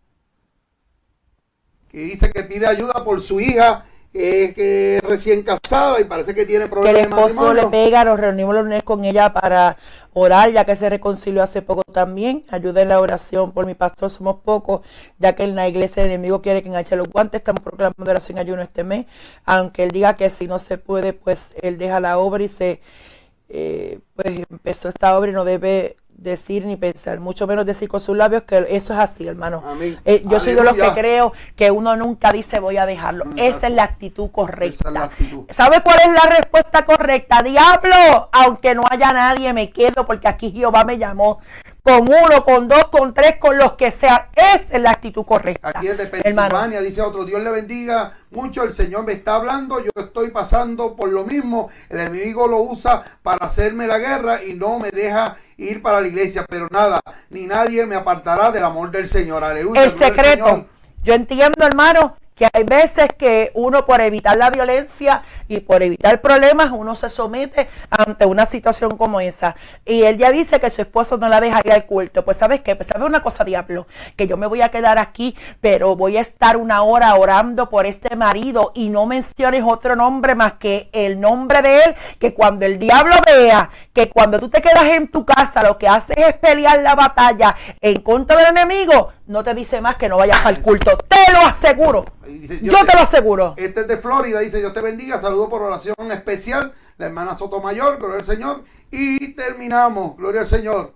que dice que pide ayuda por su hija, eh, que es recién casada y parece que tiene Que el problemas de esposo matrimonio. le pega, nos reunimos los lunes con ella para orar, ya que se reconcilió hace poco también. Ayuda en la oración por mi pastor, somos pocos, ya que en la iglesia el enemigo quiere que enganche los guantes. Estamos proclamando oración y ayuno este mes, aunque él diga que si no se puede, pues él deja la obra y se, eh, pues empezó esta obra y no debe decir ni pensar, mucho menos decir con sus labios que eso es así, hermano. Amén. Eh, yo soy de los que Aleluya. creo que uno nunca dice voy a dejarlo. Exacto. Esa es la actitud correcta. Esa es la actitud. ¿Sabe cuál es la respuesta correcta? Diablo, aunque no haya nadie, me quedo porque aquí Jehová me llamó. Con uno, con dos, con tres, con los que sean. Esa es la actitud correcta. Aquí es de hermano. Pensilvania, dice otro, Dios le bendiga mucho, el Señor me está hablando, yo estoy pasando por lo mismo, el enemigo lo usa para hacerme la guerra y no me deja ir para la iglesia, pero nada, ni nadie me apartará del amor del Señor, aleluya. El secreto, yo entiendo, hermano, que hay veces que uno por evitar la violencia y por evitar problemas, uno se somete ante una situación como esa. Y él ya dice que su esposo no la deja ir al culto. Pues ¿sabes qué? Pues ¿sabes una cosa, diablo? Que yo me voy a quedar aquí, pero voy a estar una hora orando por este marido y no menciones otro nombre más que el nombre de él, que cuando el diablo vea que cuando tú te quedas en tu casa lo que haces es pelear la batalla en contra del enemigo, no te dice más que no vayas al culto. Te lo aseguro. Dice, yo te, te lo aseguro. Este es de Florida, dice, Dios te bendiga, saludo por oración especial, la hermana Sotomayor, gloria al Señor. Y terminamos, gloria al Señor.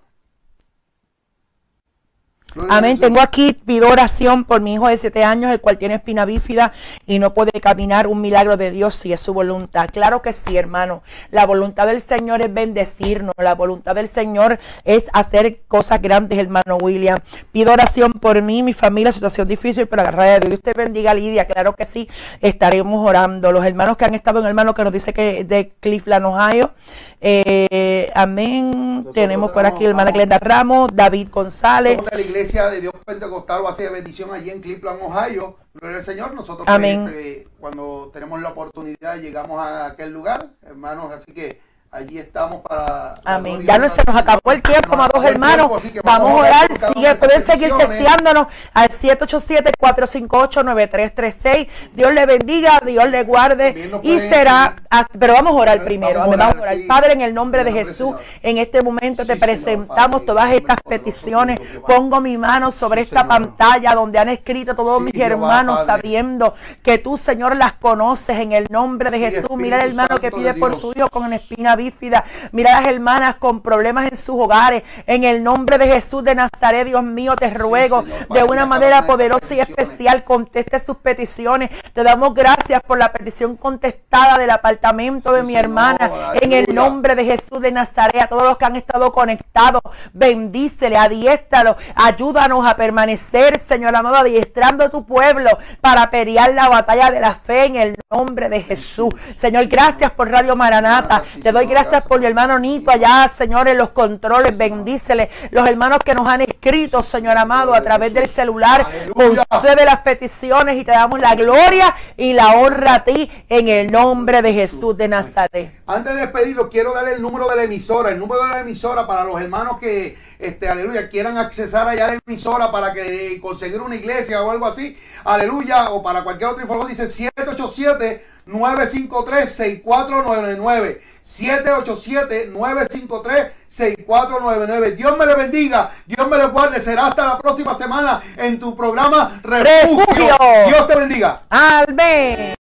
Gloria Amén. Tengo aquí, pido oración por mi hijo de siete años, el cual tiene espina bífida y no puede caminar. Un milagro de Dios si es su voluntad. Claro que sí, hermano. La voluntad del Señor es bendecirnos. La voluntad del Señor es hacer cosas grandes, hermano William. Pido oración por mí, mi familia, situación difícil, pero agarrar a Dios. Dios te bendiga, Lidia. Claro que sí, estaremos orando. Los hermanos que han estado en el hermano que nos dice que de Cleveland, Ohio. Eh, amén. Nosotros tenemos por aquí hermana Glenda Ramos, David González. De la iglesia de Dios Pentecostal va a hacer bendición allí en Cleveland, Ohio. Gloria al Señor. Nosotros amén. Pues, este, cuando tenemos la oportunidad llegamos a aquel lugar, hermanos, así que allí estamos para... Amén. Ya no se nos acabó el tiempo, amados hermanos. Tiempo, vamos a orar. Sigue, pueden seguir texteándonos al siete ocho siete, cuatro cinco ocho, nueve tres tres seis. Dios le bendiga, Dios le guarde. Y será, pero vamos a orar primero. Vamos a orar. Sí. Padre, en el nombre de Jesús, en este momento sí, te presentamos Señor, todas estas peticiones. Pongo mi mano sobre sí, esta Señor. pantalla donde han escrito todos sí, mis hermanos, va, sabiendo que tú, Señor, las conoces. En el nombre de sí, Jesús, Espíritu mira el hermano Santo que pide por su hijo con espina bífida. Mira a las hermanas con problemas en sus hogares. En el nombre de Jesús de Nazaret, Dios mío, te ruego sí, Señor, de una manera poderosa y especial, conteste sus peticiones. Te damos gracias por la petición contestada del apartamento de sí, mi Señor, hermana. Aleluya. En el nombre de Jesús de Nazaret, a todos los que han estado conectados, bendícele, adiéstralo, ayúdanos a permanecer, Señor amado, adiestrando a tu pueblo para pelear la batalla de la fe en el nombre de Jesús. Señor, gracias por Radio Maranata. Te doy gracias por mi hermano Nito allá, Señor, en los controles. Bendícele. Los hermanos que nos han escrito, Señor amado, a través del celular, concede las peticiones y te damos la gloria y la honra a ti en el nombre de Jesús de Nazaret. Antes de despedirlo, quiero darle el número de la emisora, el número de la emisora para los hermanos que, este, aleluya, quieran accesar allá a la emisora para que conseguir una iglesia o algo así, aleluya, o para cualquier otra información. Dice siete ocho siete, nueve cinco tres, seis cuatro nueve nueve. siete ocho siete, nueve cinco tres, seis cuatro nueve nueve. Dios me le bendiga, Dios me le guarde. Será hasta la próxima semana en tu programa Refugio. Refugio. Dios te bendiga. Amén.